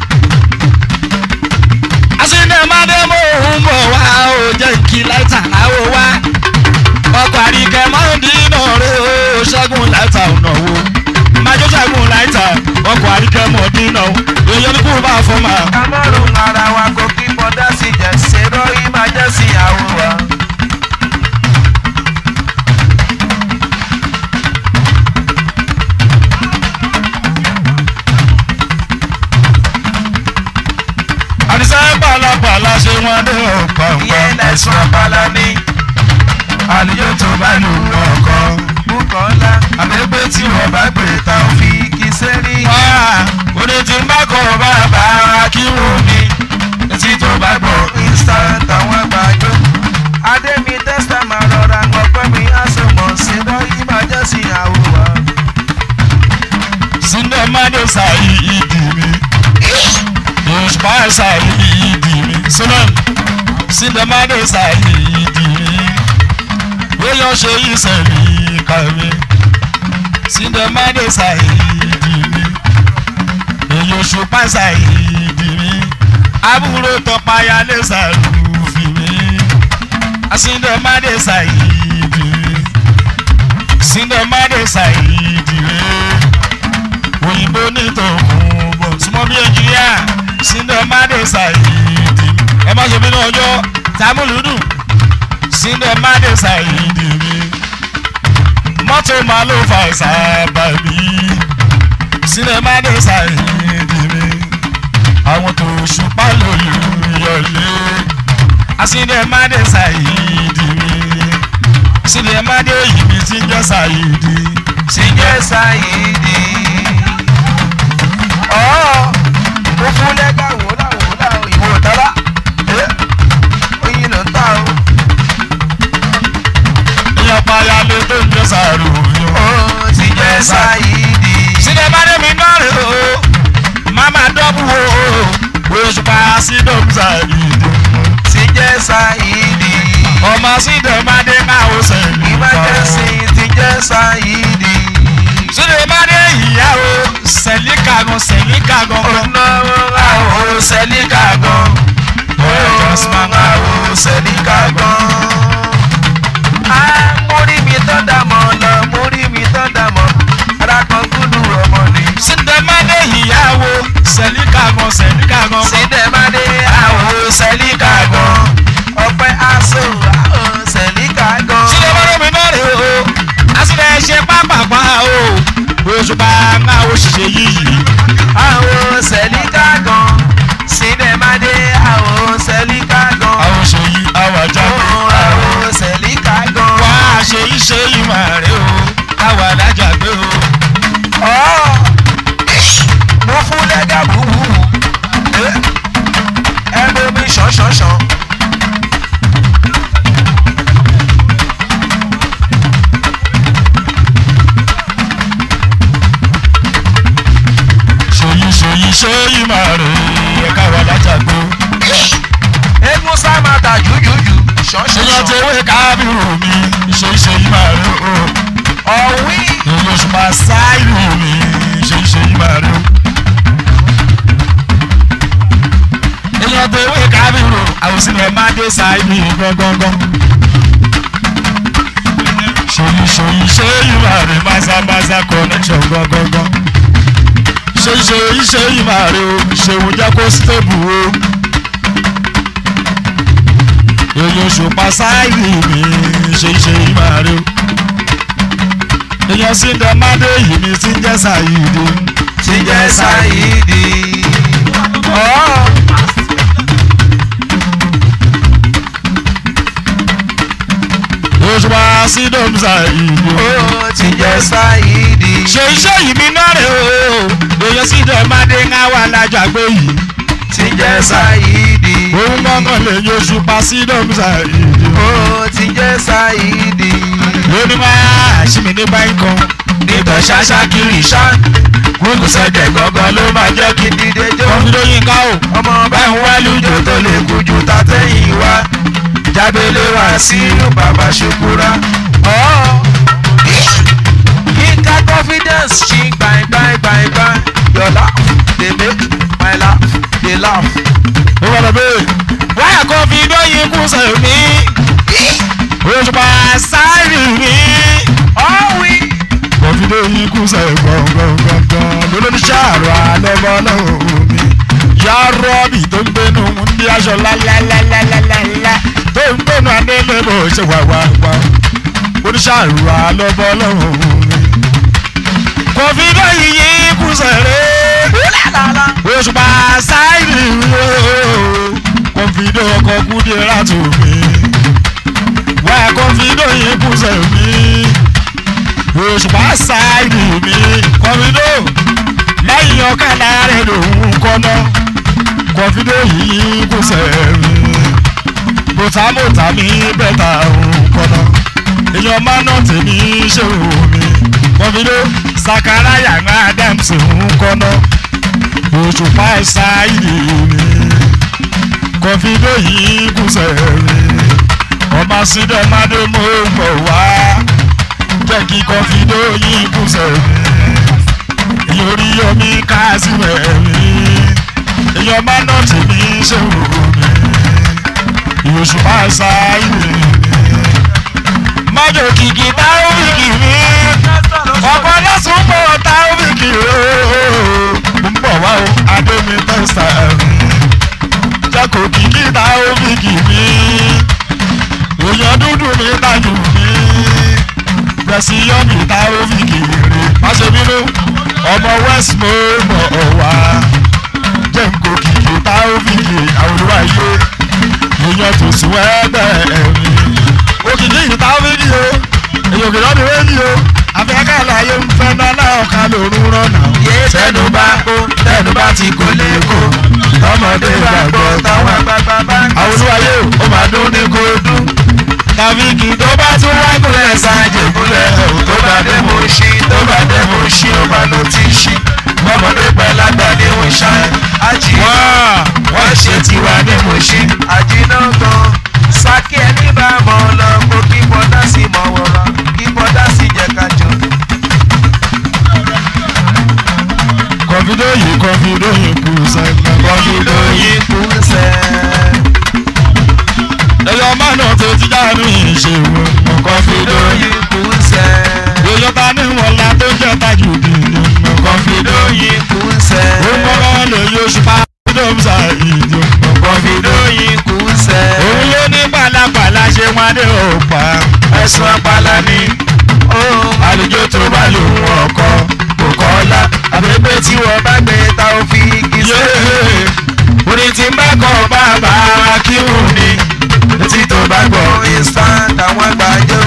Asinamade mo ń bọ̀ wá o jẹ́ kí láìta láwo wá. ọkọ̀ àríkẹ́ mọ́ndínà rẹ̀ o ṣẹ́gun láìta ònàwó. Majo ṣẹ́gun láìta ọkọ̀ àríkẹ́ mọ́ndínà èèyàn ní kú bá fọ́mà. kámọ́rún ara wa kò kí bọ́ndásì jẹ́ ṣèdọ́ emergency ìyàwó wa. Pàlàpàlà ṣe wọn dé ọ̀pọ̀pọ̀ ìyẹn lẹ́sùn àpàlà ní. àlejò tó bá lù ọkọ̀ Bùkọ́lá àbẹ́gbẹ́ tí wọ́n bá gbé ta fi kí sẹ́rí. orí tí ń bá kọ́ bàbá akíwò mi etí tó bá gbọ́ instant àwọn àgbàdo. Adémi tẹ́sítà máa rọra gbọ́pẹ́ mi àsomọ̀ ṣèdọ́ emergency ìyàwó wa. Sinamade sáyé ìdí mi Yorùbá sáyé ìdí mi Sunan Sinamade sáyé ìdí mi yóò ṣe ìṣẹ̀lẹ̀ kàwé Sinamade sáyé ìdí mi Yorùbá sáyé ìdí mi àbúrò tọpayálé sàlùfì mi Sinamade sáyé ìdí mi Sinamade sáyé ìdí mi òyìnbó nítòkùn bọ̀ súnmọ́ bí ẹnjìníà Sinamade Saidi ẹ má ṣe bínú ọjọ́ tamúlùdùn Sinamade Saidi mi mọ́tò máa ló fa ìsàbàbí Sinamade Saidi mi àwọn tó ṣùpá lórí ìyọ̀lé Sinamade Saidi mi Sinamade yìí mi ti jẹ́ Saidi ti jẹ́ Saidi. Mo fún lẹ́gà wò láwò ìwò tọ́lá oyin ló ń tà o. sídọ̀m ṣáìdì. tí jẹ́ Saidi. ọmọ sídọ̀mádé káwọ́ sẹ́yìn. emergency tí jẹ́ Saidi. sídọ̀mádé ìyàwó sẹ̀líkà gan. onáwó àwọ̀ sẹ́líkà gan. àwọ̀ sẹ́líkà gan. mórí mi tán dàmọ́ lọ mórí mi tán dàmọ́ arákan gúdù ọmọ ni. sídọ̀mádé ìyàwó sẹ̀líkà gan. sídẹ̀mádé àwọ̀ sẹ́líkà gan. ọpẹ́ aṣọ àwọ̀ sẹ́líkà gan. sídọ̀mádé mi náà rè o àṣìlẹ̀ ṣe pápápá o òṣùpá máa ó ṣiṣẹ́ yìí. àwọ̀ sẹ́líkà gan. sídẹ̀mádé àwọ̀ sẹ́líkà gan. àwọn ṣe yí àwọn ajá. àwọ̀ sẹ́líkà gan. wá ṣe iṣẹ́ yìí máa rè o káwa lájà gbé o. mo fún lẹ́gà wúwú ẹnu mi ṣanṣanṣan. ṣèyí máa rè é káwa lájà gbé o. eégún sámàtà jújújú èèyàn ṣanṣanṣan. ti wé kábírù mi ṣèyí máa rè o. ọ̀wí èèyàn òṣùpá sáìlù mi ṣèyí máa rè o. èèyàn ti wé kábírù àwòsílẹ̀ máa dé sáìlù gángan. ṣèyí máa rè máṣámáṣá connection gángan. ṣèyí máa rè o ṣèwọ̀n jẹ́ kó stable o. èèyàn òṣùpá sáìlì mi ṣèyí máa rè o. èèyàn sídọ̀mádé yìí mi ti ń jẹ́ Saidi. tí jẹ́ Saidi. òṣùpá sídọ̀m Saidi. tí jẹ́ Saidi. ṣèyí mi náà rè o. èèyàn sídọ̀mádé ń wà lájà gbé yìí. tí jẹ́ Saidi. òun gbọ́ngàn lè yan òṣùpá sídọ̀m Saidi. tí jẹ́ Saidi. lónìí máa ṣí mi ní báyìí kan. nítọ̀ ṣáṣá kiri ṣá. kúkú sẹ́jẹ̀ gangan ló máa jẹ́ kí dídé jó. wọ́n fi lóyún ká o. ọmọ báyìí wá lójó tó lè kojú tàtẹ́yìn wá. jábélé wá sí bàbá ṣokúra. Yínká confidence ṣì gbàngbàngbàngbà. Your laugh dey make my laugh dey laugh. ó wọ́n lọ bẹ́ẹ̀. wáyà kan fi lóyún kú sẹ́yìn mi. òṣùpá sáìlì mi. ọ̀wí. kọfídé yín kú sẹ gbọ̀ngbọ̀ngbọ̀ngbọ̀n lólóníṣẹ́ àrò àlọ́bọ̀ lọ́wọ́ mi. yá rọ́ọ̀bì tó ń gbénu ní aṣọ lálálálálálá tó ń gbénu adélé bó ṣe wà. oníṣẹ́ àrò àlọ́bọ̀ lọ́wọ́ mi. kọfídé yín kú sẹ rẹ̀. òṣùpá sáìlì mi. kọfídé ọkọ̀ kúdé látò mi. wáyà kọfídé yín kú sẹ mi. òṣùpá Saidi mi kọfídó lẹ́yìn ọ̀kadà rẹ̀ lòun kọ́nà kọfídó yìí kò sẹ́mi mọ̀tàmọ̀tà mi bẹ́tà òun kọ́nà èèyàn máa ná tèmi ṣe omi kọfídó Sakaraya Adams òun kọ́nà òṣùpá Saidi mi kọfídó yìí kò sẹ́mi ọmọ sídọ̀mádé mo mọ̀ wá. jẹ́ kí kọfídó yín kú sẹ́mi yorí omi ká sí mẹ́rin èèyàn máa ná tèmi ṣe wò mí òṣùpá Saidi májò kìkì táwọ́bìkì mi ọkọ̀ lọ́sùn pọ̀ táwọ́bìkì ń bọ̀ wá o adémi tẹ́sítà mi jẹ́ kò kìkì táwọ́bìkì mi èèyàn dúdú mi tájú mi. Bẹ̀sí yọ́mì táwọn fi kiri. Má ṣe bínú, ọmọ West mo mọ̀ wá. Jẹ́ nkò kìkì táwọn fi kiri àwòrán ayé. Èèyàn tó sùn ẹgbẹ́ ẹ̀mí. Òkìkí yìí táwọn fi kiri o. Èèyàn kìlọ́ ni wéjì o. Àfẹ́ká láyé ń fẹ́ dáná ọ̀ka lòrùn rọ̀nà. tẹnu bá ti kò lè kó. tọmọdé gbàgbọ́ táwọn àgbààgbà bá ń kọ́. Àwòrán ayé o máa dún ní kó dún. Tàbíkì tó bá tún wá kúlẹ̀ sáàjẹ̀ kúlẹ̀ tó bá dé mo ṣí ó máa ló ti ṣí. bọ́mọdé pẹ́ lágbàdé wọ́n ṣá. wọ́n ṣe tiwa ní mo ṣe. àjìnà gan sákì ẹni bá mọ̀ ọ́ lọ kó kí bọ́dá sí mọ̀ wọ̀rọ̀ kí bọ́dá sí jẹ́ ká jọ. kọfídó yìí kù sẹ́gbẹ́. kọfídó yìí kù sẹ́. ẹyọ mánà tó ti já ní ìṣèwò. kọfídó yìí kù sẹ́. èèyàn ta ní wọ̀nla tó jẹ́ tajú dìde. kọfídó yìí kù sẹ́. ó mọ́rọ́ lè yóò pa dọ́mùsà ìjọ. kọfídó yìí kù sẹ́. òun ló ní pàlàpàlà ṣe wọn dé òpá. ẹ̀sùn apala ni àlùjọ tó bá lòun ọkọ kò kọ́ ọ́lá àbẹ̀bẹ̀ tí wọ́n bá gbé ta ò fi kí sí. orin tí ń bá kọ́ bàbá kíhùn ni etí tó bá gbọ́ instant àwọn àgbàjọ.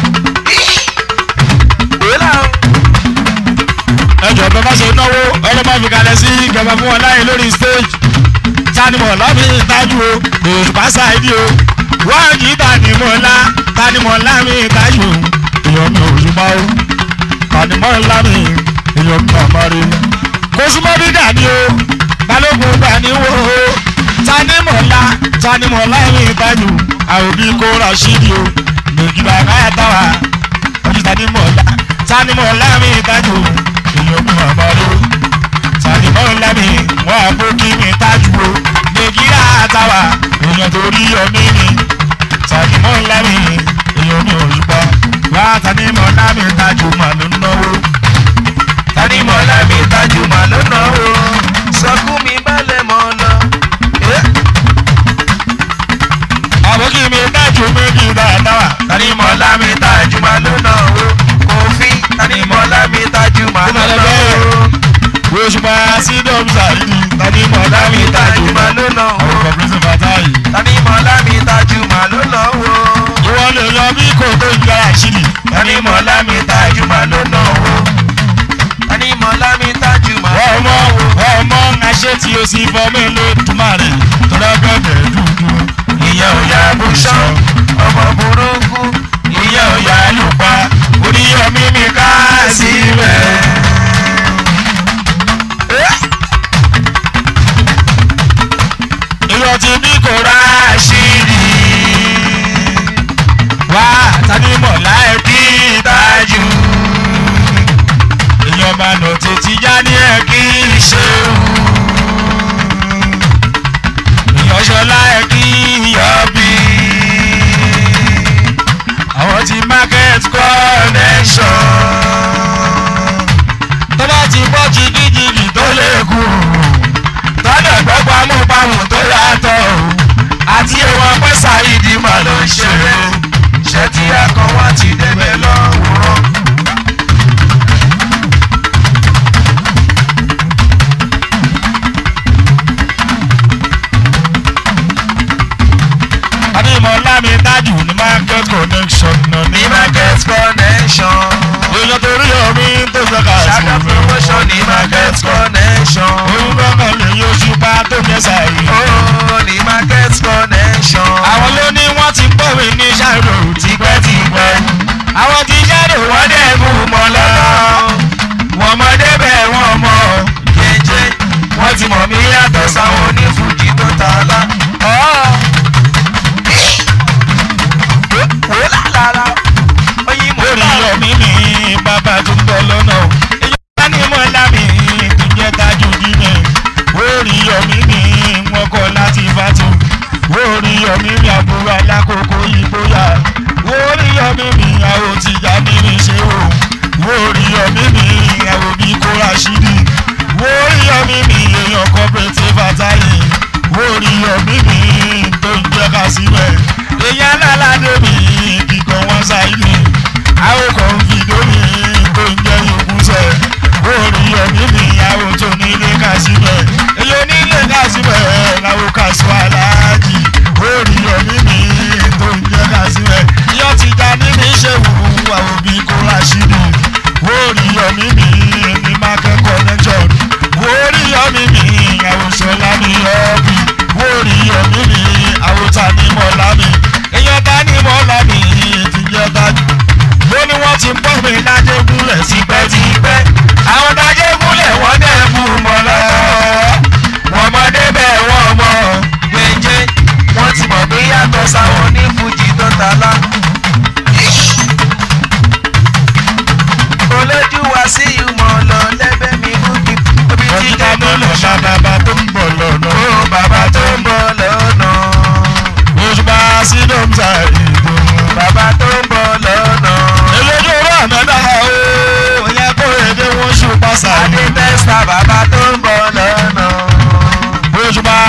ẹjọ bẹ bá ṣe náwó ọlọmọ fi kalẹ̀ sí ìjọba fún wọn láyé lórí stage tanimọ̀ lábí ìtajú o òṣùpá ṣáìdì o wọ́n jí tanimọ̀ lábí ìtajú èèyàn mi òṣùpá o tanimọ̀ lábí èèyàn mi àmọ́rí kò súnmọ́ bí dàní o balógun dàní wo o tanimọ̀ lábí ìtajú àwòbí kó Rashidi o nìgbà káyà táwa ọjọ́ tanimọ̀ lábí ìtajú èèyàn mi àmọ́rí o tanimọ̀ lábí wọn àbókí mi tájú o nìgbà táwa èèyàn tó rí ọmí mi tanimọ̀ lábí èèyàn mi òṣùpá wá tanimọ̀ lábí ìtajú mà ló náwó. tanimọ̀ lábí ìtajú mà ló náwó sọkún mi balẹ̀ mọ́ lọ. àbókí mi tájú méjì dáadáa. tanimọ̀ lábí ìtajú mà ló náwó kòfí tanimọ̀ lábí ìtajú mà ló náwó. òṣùpá sí dọ́mùsà yìí tanimọ̀ lábí ìtajú mà ló náwó. ọ̀rọ̀ pẹ̀lú bàtáyì. tanimọ̀ lábí ìtajú mà ló náwó. ìwọ lè yọ bí kò tó ń gbára ṣílì. tanimọ̀ lábí ìtajú mà ló náwó. tanimọ̀ lábí ìtajú mà ló náwó. ọmọ àṣẹ tí o sì fọ mí ló túmọ̀ rẹ̀ tọ́lọ́gbẹ̀dẹ̀ dúdú. ìyẹn ò yà bùsọ̀ ọmọ burúkú ìyẹn ò yà lùpa orí ọmí mi ká sí rẹ̀. ìyọ̀ tí bí kò Rashidi wá tanimọ̀ láì bí tájú èèyàn máa nà tètè já ní ẹ̀ kí ṣe èèyàn ṣọlá ẹ̀ kí yọbí àwọn ti market connection tó bá ti bọ́ jìgìjìgì tó lè kú tọ́lẹ̀ gbọ́gbọ́ amúpamù tó yàtọ̀ àti ẹ̀wọ̀n pẹ́sà ìdí mà ló ń ṣeré ṣé tí akọ wá ti débẹ̀ lọ́wọ́rọ́. tanimọ̀ lámì tájù ní market connection náà ní market connection. èèyàn torí omi tó fẹ́ ká ṣáká promotion ní market connection. òun gbọ́ngàn lè yí oṣù bá tó mẹ́sà yìí. ó ní market connection. àwọn ló ní wọ́n ti pòwe ní ṣàrò tipẹ́tipẹ́. àwọn ti ṣàrò wọ́n dẹ̀ mú mọ́ lọ́nà. wọ́n mọ débẹ̀ wọ́n mọ̀ jẹ́jẹ́. wọ́n ti mọ̀ mí yàtọ̀ sáwọn onífújì tó ta lá. lórí ọmí mi bàbá tó ń bọ̀ lọ́nà o èyí tanimọ̀ lámì tó jẹ́ tájú dídẹ̀ lórí ọmí mi wọn kọ́ láti fàtó lórí ọmí mi àbúrò alákòókò ìgboyà lórí ọmí mi àwọn tìjà mímí ṣe o lórí ọmí mi àwọn bí kó Rashidi lórí ọmí mi èèyàn cooperative àtàyè lórí ọmí mi tó ń jẹ́ ká síbẹ̀ èèyàn alálàdé mi kíkan wọn ṣáìlì àwọn kan fi dómi tó ń jẹ́ ìkúnṣẹ́ lórí ọmí mi àwọn tó nílé ká síbẹ̀ èyí onílé ká síbẹ̀ làwọn kà sọ aláàjì lórí ọmí mi tó ń jẹ́ ká síbẹ̀ iyọ̀ ti já níbi ìṣèwò àwọn òbí kó Rashidi lórí ọmí mi ní market connection lórí ọmí mi àwọn ṣọlá mi ọ̀bì lórí ọmí mi àwọn tanimọ̀ lámì èèyàn tanimọ̀ lámì ti jẹ́ tájú ló ní wọ́n ti ń bọ́ mi lájẹ́gúnlẹ̀ tipẹ́tipẹ́. àwọn dájẹ́gúnlẹ̀ wọ́n dẹ̀ mú mọ́ lọ́wọ́. wọ́n mọ débẹ̀ wọ́n mọ̀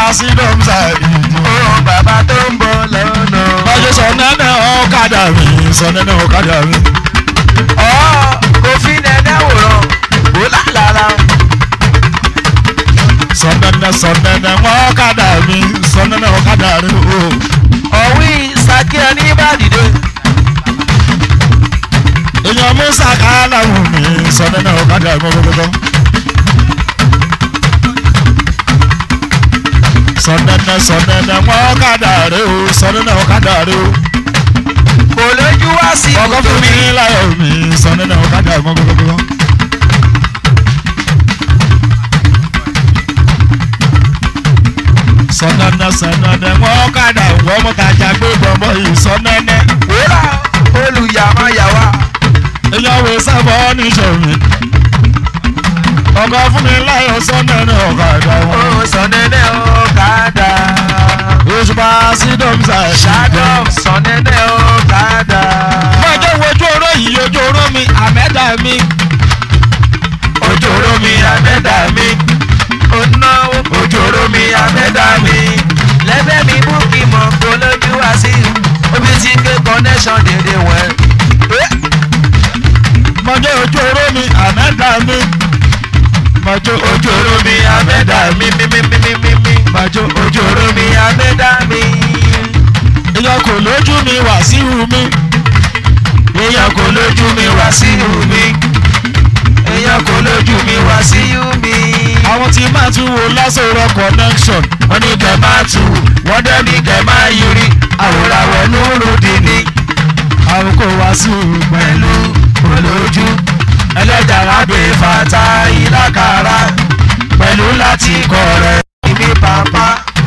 sí dọ́mùsà ìdí. ó bàbá tó ń bọ̀ lọ́nà. bọ́jú sọ nẹ́nẹ́ ọ̀kadà mi sọ nẹ́nẹ́ ọ̀kadà mi. òfin nẹ́nẹ́ wòrán ó lálàlà. sọ nẹ́nẹ́ ọ̀kadà mi sọ nẹ́nẹ́ ọ̀kadà mi o. ọ̀wí sàkíyà ní ìbàdìdé. èèyàn musa kàlàwù mi sọ nẹ́nẹ́ ọ̀kadà mi gbogbo. sọ nẹ́nẹ́ ọ̀kadà rẹ o sọ nẹ́nẹ́ ọ̀kadà rẹ o. kò lójú wá sí ọkọ fún mi láyọ̀ mi sọ nẹ́nẹ́ ọ̀kadà mi gbogbo. sọ nẹ́nẹ́ ọ̀kadà wọ́n mọ̀tàjà gbé bọ̀bọ̀ yìí sọ nẹ́nẹ́. wúrà olùyàmáyàwá. èèyàn wo sábà níṣòro ọkọ fún mi láyọ̀ sọ nẹ́nẹ́ ọ̀kadà wọn. ó sọ nẹ́nẹ́ ọ̀kadà. Òṣùpá sí dọ́mùsà ṣáàdọ̀m sọ nẹ́nẹ́ ọ̀kadà. mọ̀jọ́ wojú oró yìí ojú oró mi àmẹ́dà mi. ojú oró mi àmẹ́dà mi. ó ná ojú oró mi àmẹ́dà mi. lẹ́bẹ̀ mi mú kí mọ̀ kó lójú wá sí omi tí ké connection dédé wẹ̀. mọ̀jọ́ ojú oró mi àmẹ́dà mi. mọ̀jọ́ ojú oró mi àmẹ́dà mi mímímímímí. mọ̀jọ́ ojú oró mi àmẹ́dà mi. èèyàn kò lójú mi wà sí ihu mi. èèyàn kò lójú mi wá sí ihu mi. èèyàn kò lójú mi wá sí ihu mi. àwọn tí máa tún wo lásòrò connection. wọ́n ní kẹ́ máa tù wọ́n dẹ́ ní kẹ́ máa yiri àwòrán wọnú ròdì ni. àwọn kò wá sí ihu pẹ̀lú olójú ẹlẹ́dàá gbé fata ìlàkàrà pẹ̀lú láti kọ̀ rẹ̀ ibi pàpà.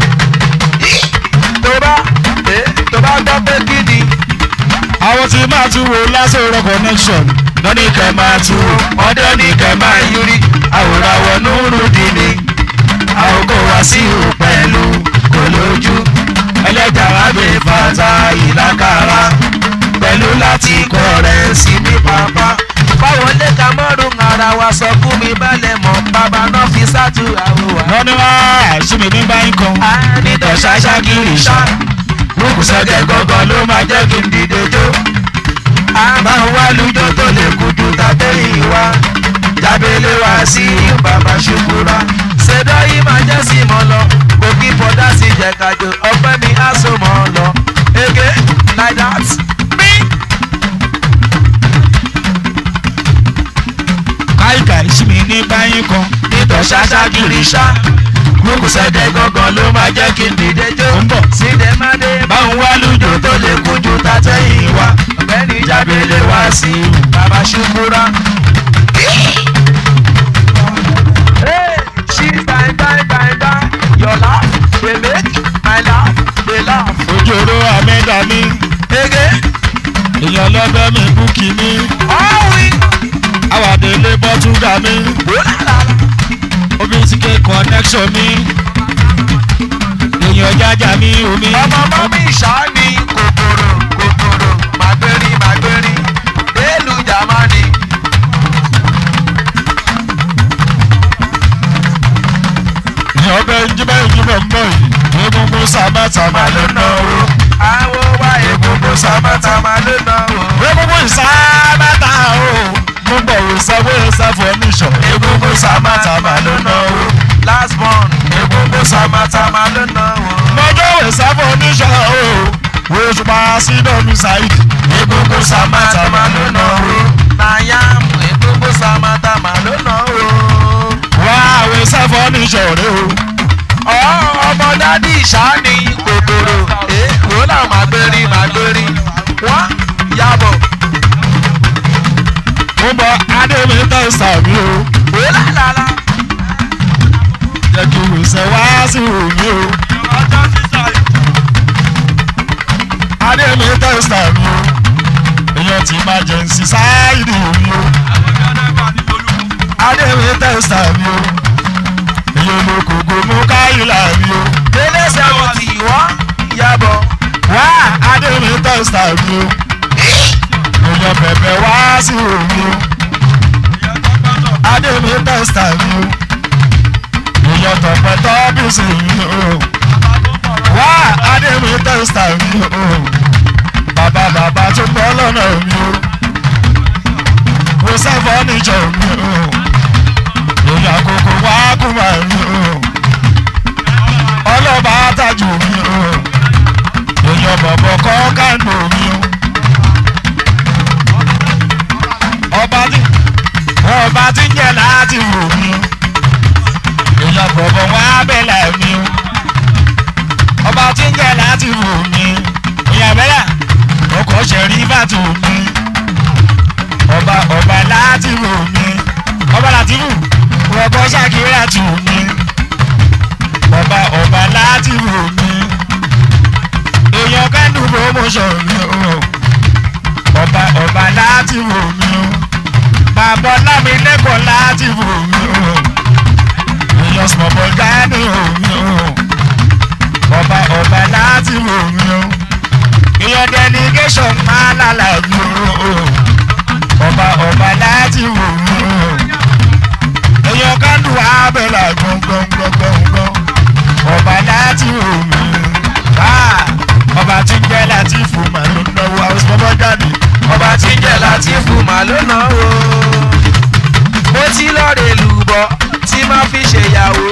tó bá gbọ́ pé gidi. àwọn tí máa tún wo lásòrò connection. wọ́n ní kẹ́ máa tù wọ́n dẹ́ ní kẹ́ máa yiri àwòrán wọnú ròdì ni. àwọn kò wá sí ihu pẹ̀lú olójú ẹlẹ́dàá gbé fata ìlàkàrà pẹ̀lú láti kọ̀ rẹ̀ sí ní pàpà. báwo lè ka mọ́rùn ara wa sọ fún mi balẹ̀ mọ́ bàbá náà fi sátú àwọ̀ wá. wọ́n ní wá sí mi ní báyìí kan. a ní tọ̀ṣà ṣáàkiri ṣá lókùn sẹ́gẹ̀ gangan ló máa jẹ́ kí n dìde jó. a máa ń wá lújọ́ tó lè kojú tàbẹ́yìn wá jábẹ́lẹ́ wá sí bàbá ṣùkúrà. ṣèdọ́ yìí máa jẹ́ sí mọ́ lọ kò kí bọ́dá sí jẹ̀kájọ ọpẹ́ mi á so mọ́ lọ. ege like that. káyìká sí mi ní báyìí kan. nítọ̀ ṣáṣágìrì ṣá lókùn sẹ́dẹ̀ gangan ló máa jẹ́ kí n dìde jó. ó ń bọ̀. sídẹ̀ má dé báwọn wá lójó tó lè kújú tàtẹ́yìn wá ọ̀gbẹ́ni jábẹ́lẹ̀ wá sí bàbá ṣùkúrà. she bye bye bye bye your laugh dey make my laugh dey laugh. ojú oró àmẹ́dà mi. ege èèyàn lọ́dọ̀ mi kú kì mí. ọ̀wí àwàdé ilé bọ́túgà mi. wúlàlà omi ti ké connection mi. èèyàn jájà mi omi. ọmọ mọ́mí ìṣáni kòkòrò kòkòrò màgbérí délùú Jámánì. ọbẹ̀ jíbẹ̀ jíbẹ̀ ń bọ̀ yìí. egungun sábàtàmà ló ná o. àwọn wá egungun sábàtàmà ló ná o. egungun sábàtà o. mo bọ̀ wò sanwó sáfọ̀ níṣọ̀. egungun sábàtàmà ló ná o. last born egungun sábàtàmà ló ná o. mọjọ́ wò sáfọ̀ níṣọ̀ o. Òṣùpá sí dọ́mùsà ìdí. egungun sábàtàmà ló ná o. nayam egungun sábàtàmà ló ná o. wá àwẹ̀ sáfọ̀ níṣọ̀ rẹ o. ọmọ dádì ìṣáni kòkòrò wòlá màgbérí wọ́n yàbọ̀. mo bọ adémi tẹ́sítà mi o. wòlá lálá. jẹ́ kí wòsàn wá sí omi o. adémi tẹ́sítà mi o. èèyàn ti máa jẹ nsí sáìdì mi o. adémi tẹ́sítà mi o. èèyàn ló kòkó mú káyìlá mi o. délé sẹ́wọ̀n tì wọ́n yàbọ̀. wá adémi tẹ́sítà mi o. èèyàn bẹ̀bẹ̀ wá sí omi o. adémi tẹ́sítà mi o. èèyàn tọ̀pẹ́ tọ́bùsì mi o wá adémi tẹ́sítà mi o bàbá tó gbọ́ lọ́nà mi o mo sẹ́fọ́ níjọ mi o èèyàn àkókò wá kúmà mi o ọlọ́ba àtàjù mi o èèyàn bọ̀bọ̀ kọ́ kánò mi o ọba tí ń jẹ́ láti wò mí o èèyàn bọ̀bọ̀ wá bẹ̀lẹ̀ mi o ọba tí ń jẹ́ láti wò mí èèyàn bẹ̀lẹ̀ ọkọ̀ ṣẹ̀rí bàtò mi ọba láti wò mí ọba láti wò ọkọ̀ ṣàkírà tù mí ọba láti wò mí èèyàn kẹ́ndù promotion mi o ọba láti wò mí o bàbá ọlámi lẹ́kọ̀ọ́ láti wò mí o èèyàn small boy gánì wò mí o ọba láti wò mí o èèyàn delegation máa lálà mí o ọba láti wò mí o èèyàn kánú abẹ́là gbọ̀ngbọ̀ngbọ̀ngbọ̀ngbọ̀n ọba láti wò mí ọba tí ń jẹ́ láti fún màá ló náwó àwọn ọmọ jáde ọba tí ń jẹ́ láti fún màá ló náwó mo ti lọ́ọ̀rẹ́ lùbọ̀ tí máa fi ṣèyàwó.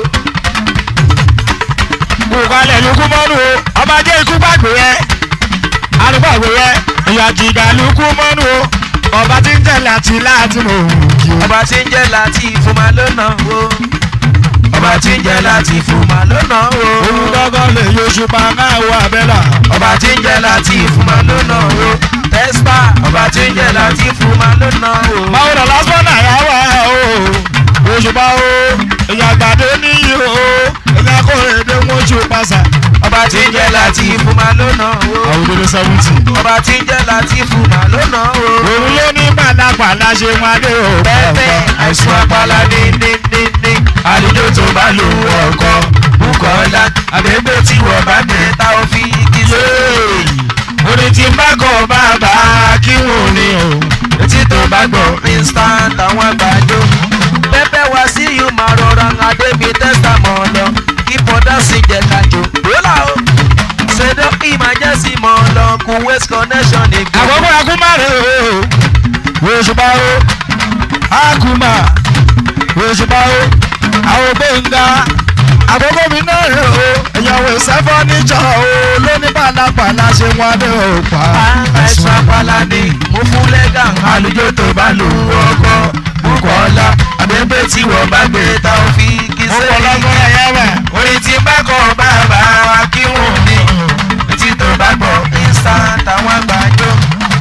kò kalẹ̀ lukú mọ́nú o ọba jẹ́ ikú gbàgbé yẹ alùpàgbé yẹ èèyàn jìgà lukú mọ́nú o ọba tí ń jẹ́ láti mò ń kí o. ọba tí ń jẹ́ láti fún màá ló náwó ọba tí ń jẹ́ láti fún màá ló náwó. olùdókòó lè yọṣù pa káwọ abẹ́là. ọba tí ń jẹ́ láti fún màá ló náwó tẹ́sítà ọba tí ń jẹ́ láti fún màá ló náwó. báwo lọ lásán náà yà wá o òṣùpá o èèyàn àgbàdo níyì o èèyàn akóredé wọn ṣù pàṣà. ọba tí ń jẹ́ láti fún màá ló náwó. àwọn òdodo 70. ọba tí ń jẹ́ láti fún màá ló náwó. òun ló ní pàlàpàlà ṣe wọn adé o. pẹ́pẹ́ àìsàn apala díndíndíndín àlejò tó bá lò ọkọ̀ Bùkọ́lá àbẹ̀gbẹ̀ tí wọ́n bá dé ta ó fi kí ṣe. orin tí bá kọ bàbá kí wọn ní o. etí tó bá gbọ́ instant àwọn àgbàdo. pẹ́pẹ́ wá sí yóò máa rọra adébí tẹ́sítà mọ́ lọ kí bọ́dá sì jẹ́ kájọ. rólà o ṣèdó emergency mọ́ lọ kú waste connection ní gbogbo. àkókò akúmọ̀rẹ́ o òṣùpá o akúmọ̀ òṣùpá o àwọn gbẹ̀ngà àkókò mi náà rè o ìyàwó ìsẹ́fọ́ níjọ́ o lóní pàlàpàlà ṣe wọn dé o pa. àìsàn apala ni mo fún lẹ́gà àlùjọ tó bá lò ọkọ̀ Bùkọ́lá àbẹ̀gbẹ̀ tí wọ́n bá gbé ta ó fi kí sẹ́yìn. ó kọ́ lọ́gbọ́n ẹ̀yẹ́ wẹ̀. orin tí bá kọ́ bàbá wa kí wọ́n ní etí tó bá gbọ́ instant àwọn àgbàjọ.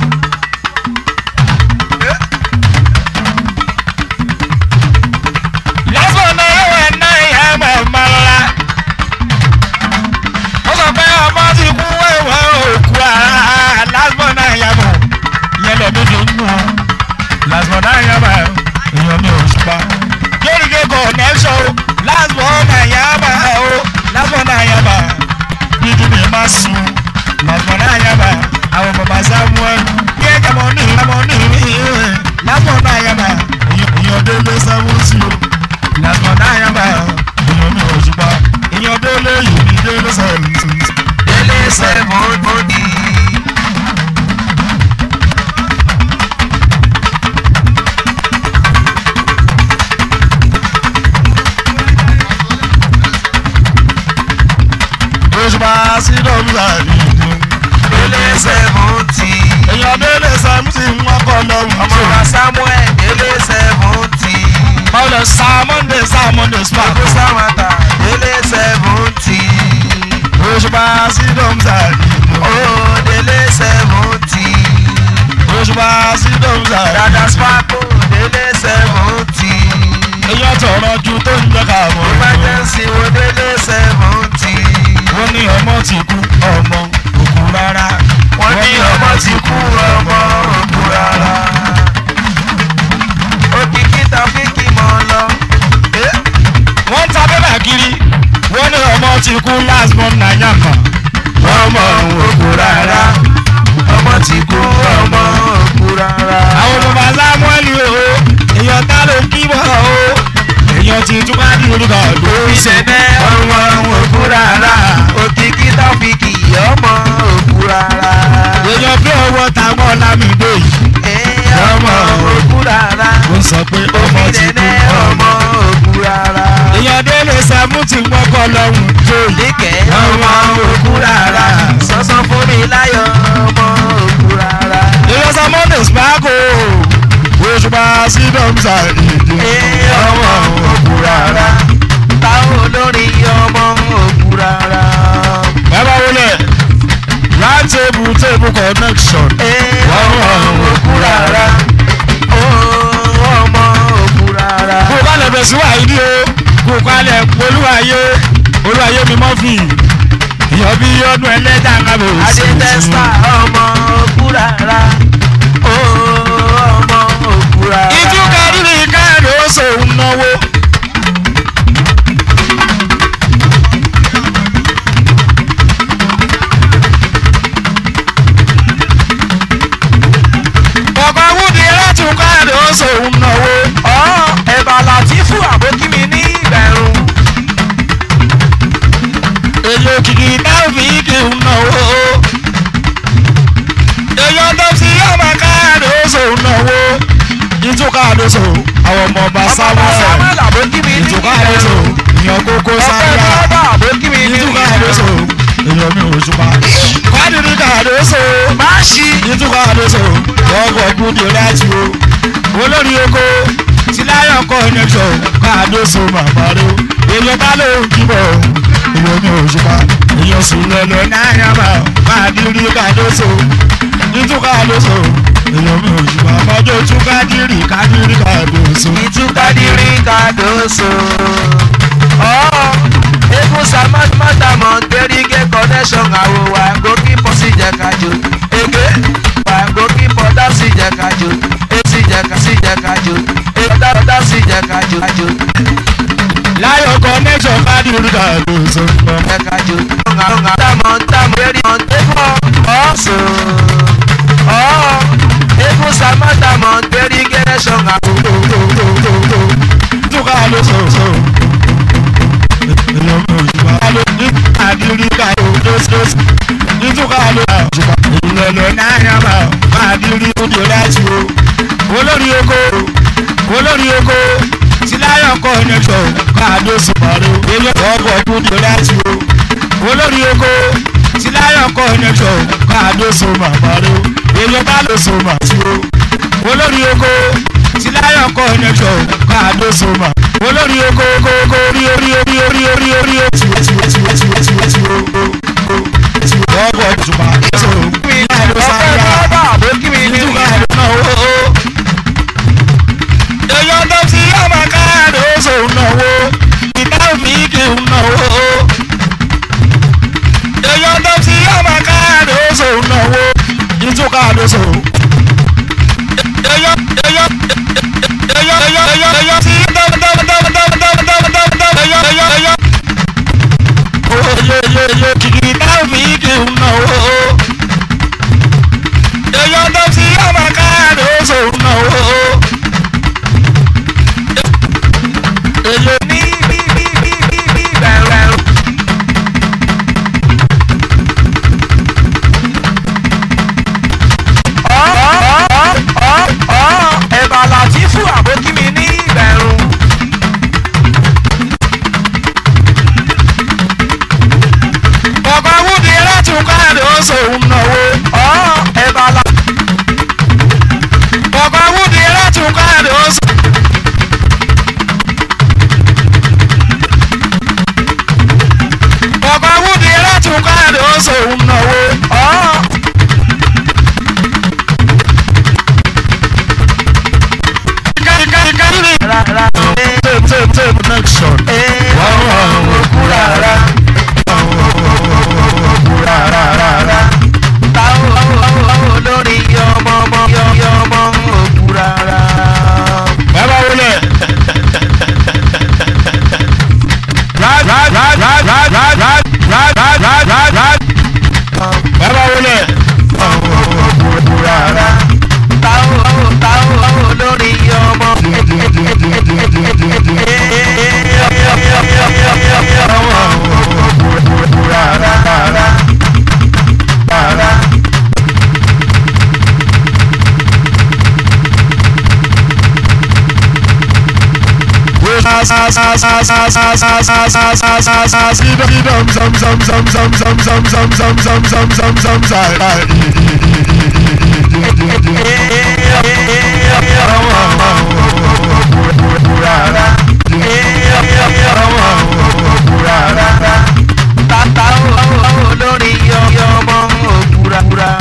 lásán náà ẹ̀wẹ̀ náà ìyá ẹ̀mọ̀ mọ́lá. ó sọ pé ọmọ ti kú ẹ̀wọ̀n òkú ara lásán náà ìyá mọ̀ ìyẹn lẹ́mí tó ń mú un. lásán náà ìyá mọ̀ èèyàn mi ò ṣùpá. Yorùbá connection o lásán náà ìyá mọ̀ o lásán náà ìyá mọ̀ bíbí mi máa sùn. lásán náà ìyá mọ̀ àwọn bàbá Samuel yẹ jẹmọ ní ìrìn lásán náà ìyá mọ̀ èèyàn délé sẹ́wọ́nsì o. lásán náà ìyá mọ̀ èèyàn mi ò ṣùpá. èèyàn délé yìí ní délé sẹ́wọ́nsì. délé sẹ́wọ́nsì. òṣùpá sí dọ́mùsà nìyí. délé sẹ́wọ́nsì. èèyàn délé sẹ́wọ́nsì ń wọ́pọ̀ lọ́wọ́. ọmọ wa Samuel délé sẹ́wọ́nsì. Paulus Samonde spark. ọdún sáwàtà délé sẹ́wọ́nsì. òṣùpá sí dọ́mùsà nìyí. ó délé sẹ́wọ́nsì. òṣùpá sí dọ́mùsà nìyí. dada sparko délé sẹ́wọ́nsì. èèyàn tọrọ ju tó ń jẹ́ ká mọ̀. emergency wo délé sẹ́wọ́nsì. wọ́n ní ọmọ ti kú ọmọ òkú rárá. wọ́n ní ọmọ ti kú ọmọ òkú rárá. òkìkí tàfíkì mọ́ lọ. wọ́n ń ta bẹ́bà kiri. wọ́n ní ọmọ ti kú last month nàìjà kan. ọmọ òkú rárá. ọmọ ti kú ọmọ òkú rárá. àwọn bàbá Samuel o èèyàn tá ló kí bọ̀ o èèyàn ti tún bá ní orúkọ lórí ìṣẹ̀lẹ̀ ọmọ òkú rárá òkìkí tọ́fìkì ọmọ òkú rárá. èèyàn bí owó táwọn lámìdé yìí ọmọ òkú rárá ó ń sọ pé ọmọ ti kú ọmọ òkú rárá. èèyàn délé sẹ́mú ti gbọ́kọ̀ lọ́hùn tó yìí níkẹ́ ọmọ òkú rárá sọ́sọ́ fún mi láyọ̀ ọmọ òkú rárá. èèyàn sọmọ́dé sparko òṣùpá sí dọ́mùsà ìdí ọmọ òkú rárá táwọn olórí ọmọ òkú rárá. bàbá wọlé round table connection ọmọ òkú rárá ọmọ òkú rárá. kó o bá lè bẹ̀ sí wàá ní o kó o kalẹ̀ olúwayé mi mọ́ fi ìyọ̀ bí ọdún ẹlẹ́dà ń kábò adé tẹ́sítà ọmọ òkú rárá ọmọ òkú rárá. ìtúkọ̀ rírì káàdì ó sòun náwó. ọkọ̀ wúdi láti káàdì ó sòun náwó. ẹ̀bà làtífù àbókí mi ní ìbẹ̀rùn. èyí òkìkí táwọn fi kì í náwó. èyí ọdọ́ sí ọmọ káàdì ó sòun náwó. ìtúkọ̀ àdóso àwọn ọmọ ọba Samuel àbókí mi ní ìtúkọ̀ àdóso ìyàn kókó sáyà ọ̀pẹ̀ àbókí mi ní ìtúkọ̀ àdóso èèyàn mi ò ṣùpá. kọ́dìrí kàdóso máa ṣí ìtúkọ̀ àdóso ọkọ̀ gbúdì láti o. olórí oko tí láyọ̀ connection kàdóso màmá rẹ o. èèyàn bá lóun kíbọ̀ èèyàn mi ò ṣùpá. èèyàn sùn lọ́lọ́ náírà máa kàdírí kàdóso ìtúkọ̀ àdóso èèyàn mi ò ṣùpá. ọjọ́ tún kàdírí kàdóso. ìtúkadìrí kàdóso. egun samad mọ́tàmọ́ gẹ́rígẹ́ connection àwòwà gòkìpọ̀ sí jẹ́kájò ege wà gòkìpọ̀ dá sí jẹ́kájò èsì jẹ́ká sí jẹ́kájò èdè sí jẹ́kájò. láyọ̀ connection kàdírí kàdóso. jẹ́kájò mọ́tàmọ́ gẹ́rí mọ́tẹ́kọ̀ ọ̀sọ̀ egun samọ́tàmọ́ gẹ́rígẹ́ connection àwòwà. ìtúkọ̀ àdóso. èèyàn mi ò ṣùpá. kàdírí kàdóso. ìtúkọ̀ àdóso. ìlọ̀lọ̀ náírà máa kàdírí kúndé láti o. olórí oko tí láyọ̀ connection kàdóso mọ̀rẹ́ o. èèyàn ọkọ̀ kúndé láti o. olórí oko tí láyọ̀ connection kàdóso mọ̀rẹ́ o. èèyàn bá lóso mọ̀ sí o. olórí oko tí láyọ̀ connection kàdóso mọ̀. olórí oko orí ọgbọ̀ ìjùmọ̀ àdóso láìló sáyà ìdúgà ìdúná owó. èèyàn tó fi ọmọ káàdóso náwó ìdáhùnmí kì í náwó. èèyàn tó fi ọmọ káàdóso náwó ìtúkà àdóso. èèyàn tí oyeyeye kìkì táwọn kì í náwó. èèyàn tó fi ọmọ káàdì oṣù náwó. èèyàn ní bẹ̀rẹ̀. ẹ̀bà làtífù àbókí mi ní ìbẹ̀rùn. ọkọ̀ wúdi láti káàdì oṣù náwó. ẹ̀bà ọkọ̀ wúdi láti káàdì oṣù. ọkọ̀ wúdi láti káàdì oṣù náwó. Table connection. òkú rárá. òkú rárá. táwọn olórí ọmọ òkú rárá. bàbá wọlé. lórí ọmọ òkúra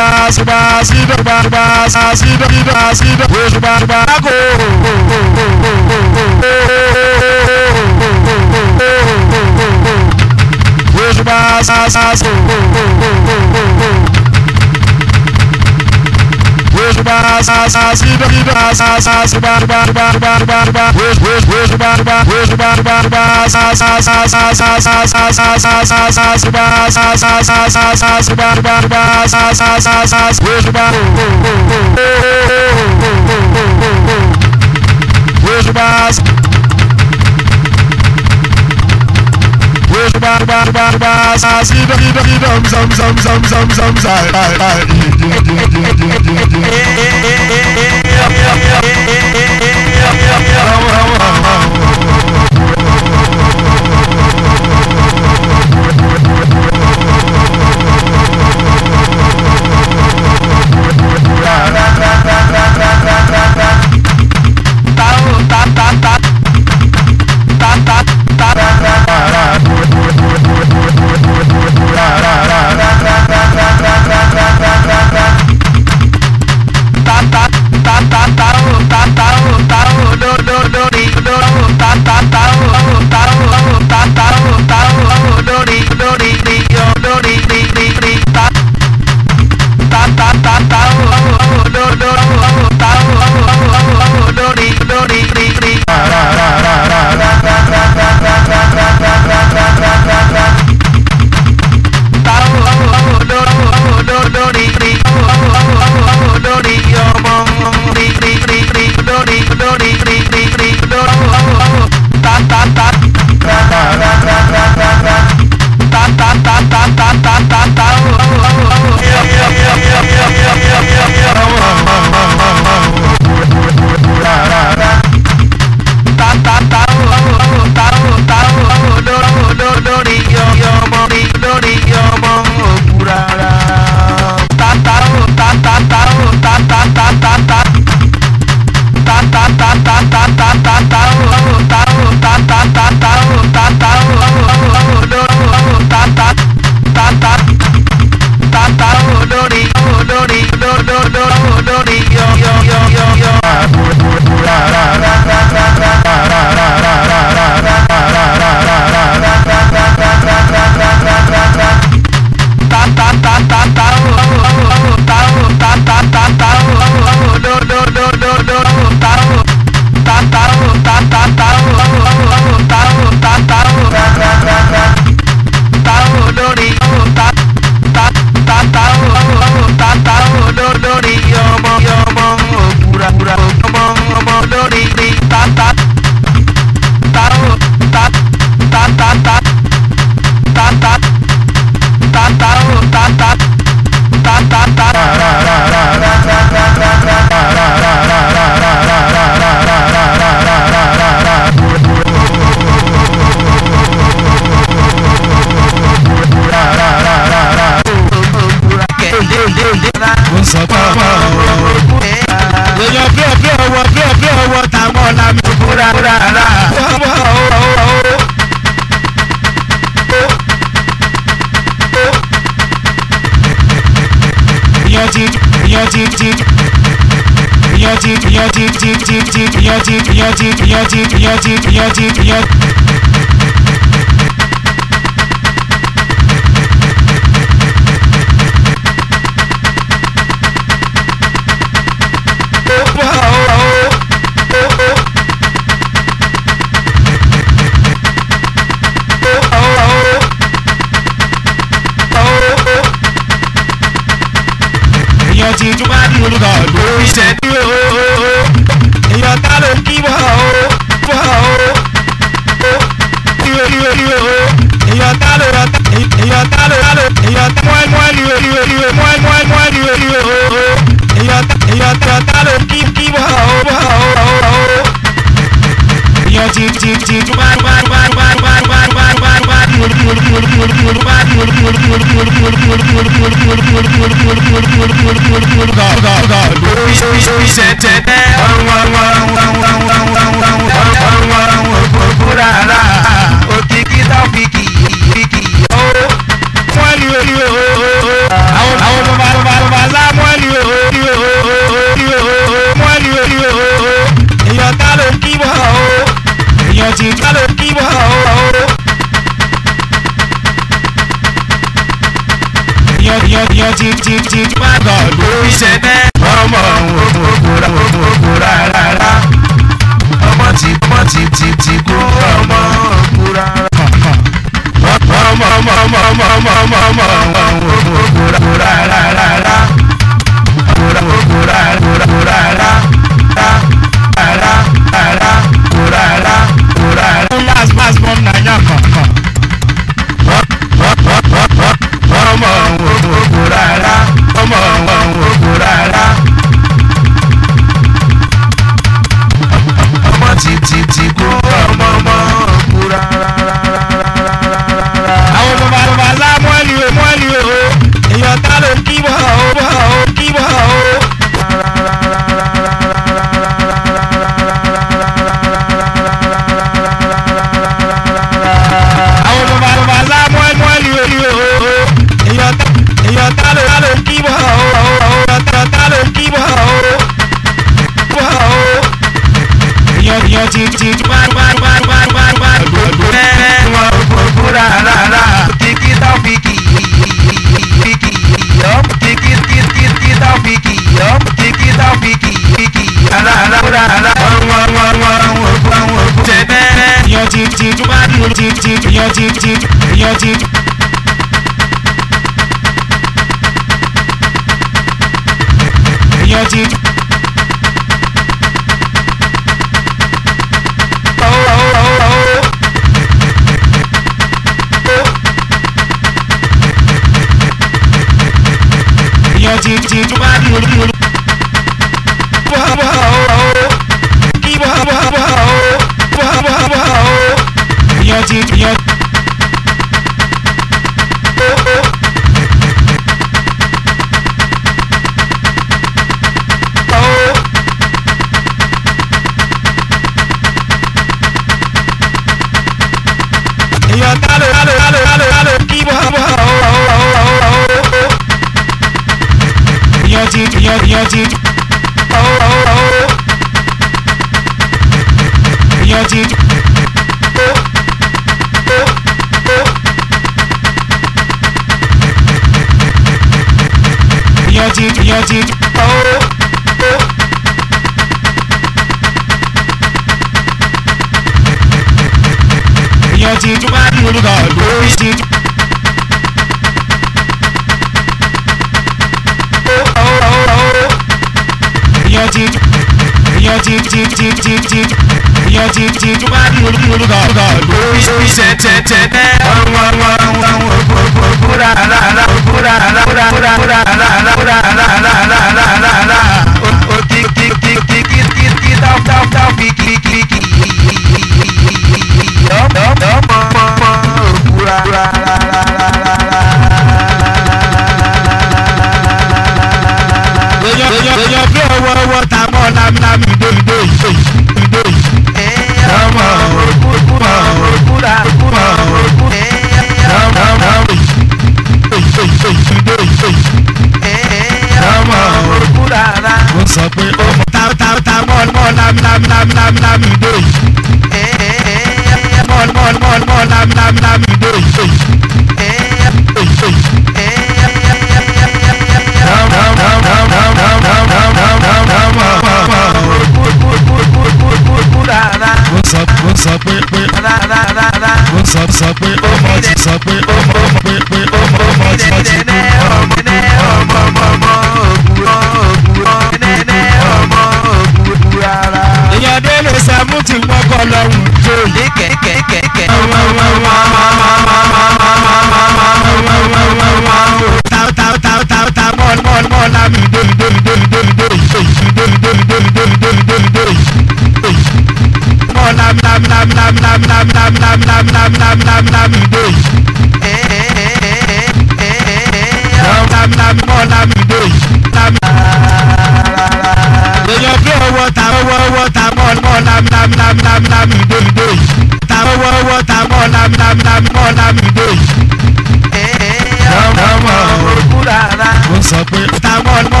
Sọ pé tamọ́n mọ́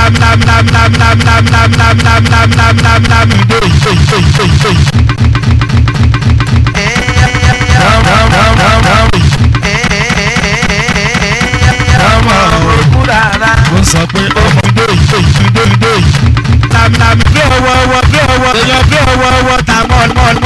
sọ pé ọmọ ìdó bí ọwọ́ èèyàn bí ọwọ́ tamọ́n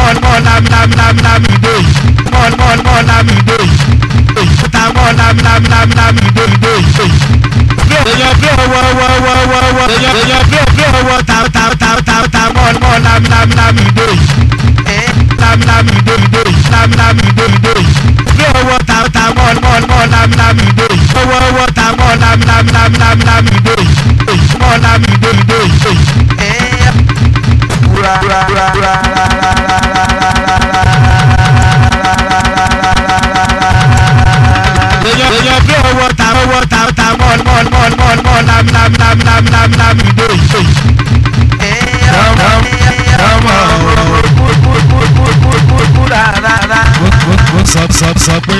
sọ pé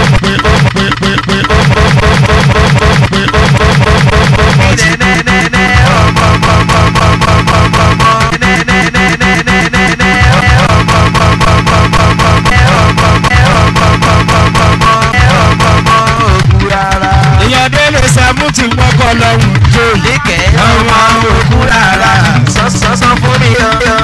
ti mọ́kọ́ lọ́rùn jó lékè ọmọ òkú rárá sọ́sọ́ fún mi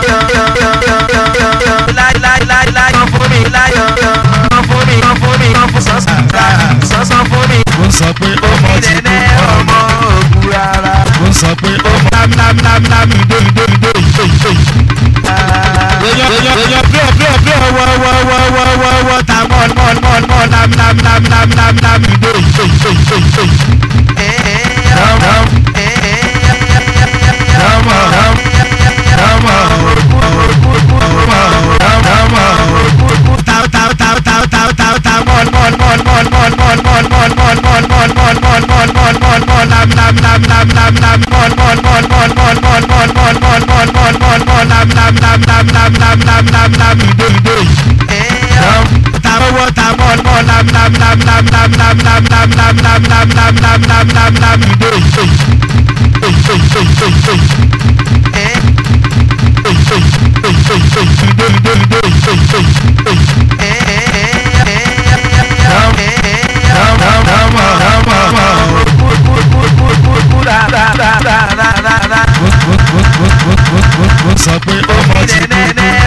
láíláíláíláí kan fún mi láyọ̀ kan fún mi sọ́sọ́ fún mi. Ó sọ pé ó mọ ti kú ọmọ òkú rárá. Ó sọ pé ó mọ lámlámlámlámì dóńdóńdó. Èèyàn bí ọwọ́ ta mọ́ lámlámlámlámì dóńdóńdó. Sọ pé ó mọ ti kú.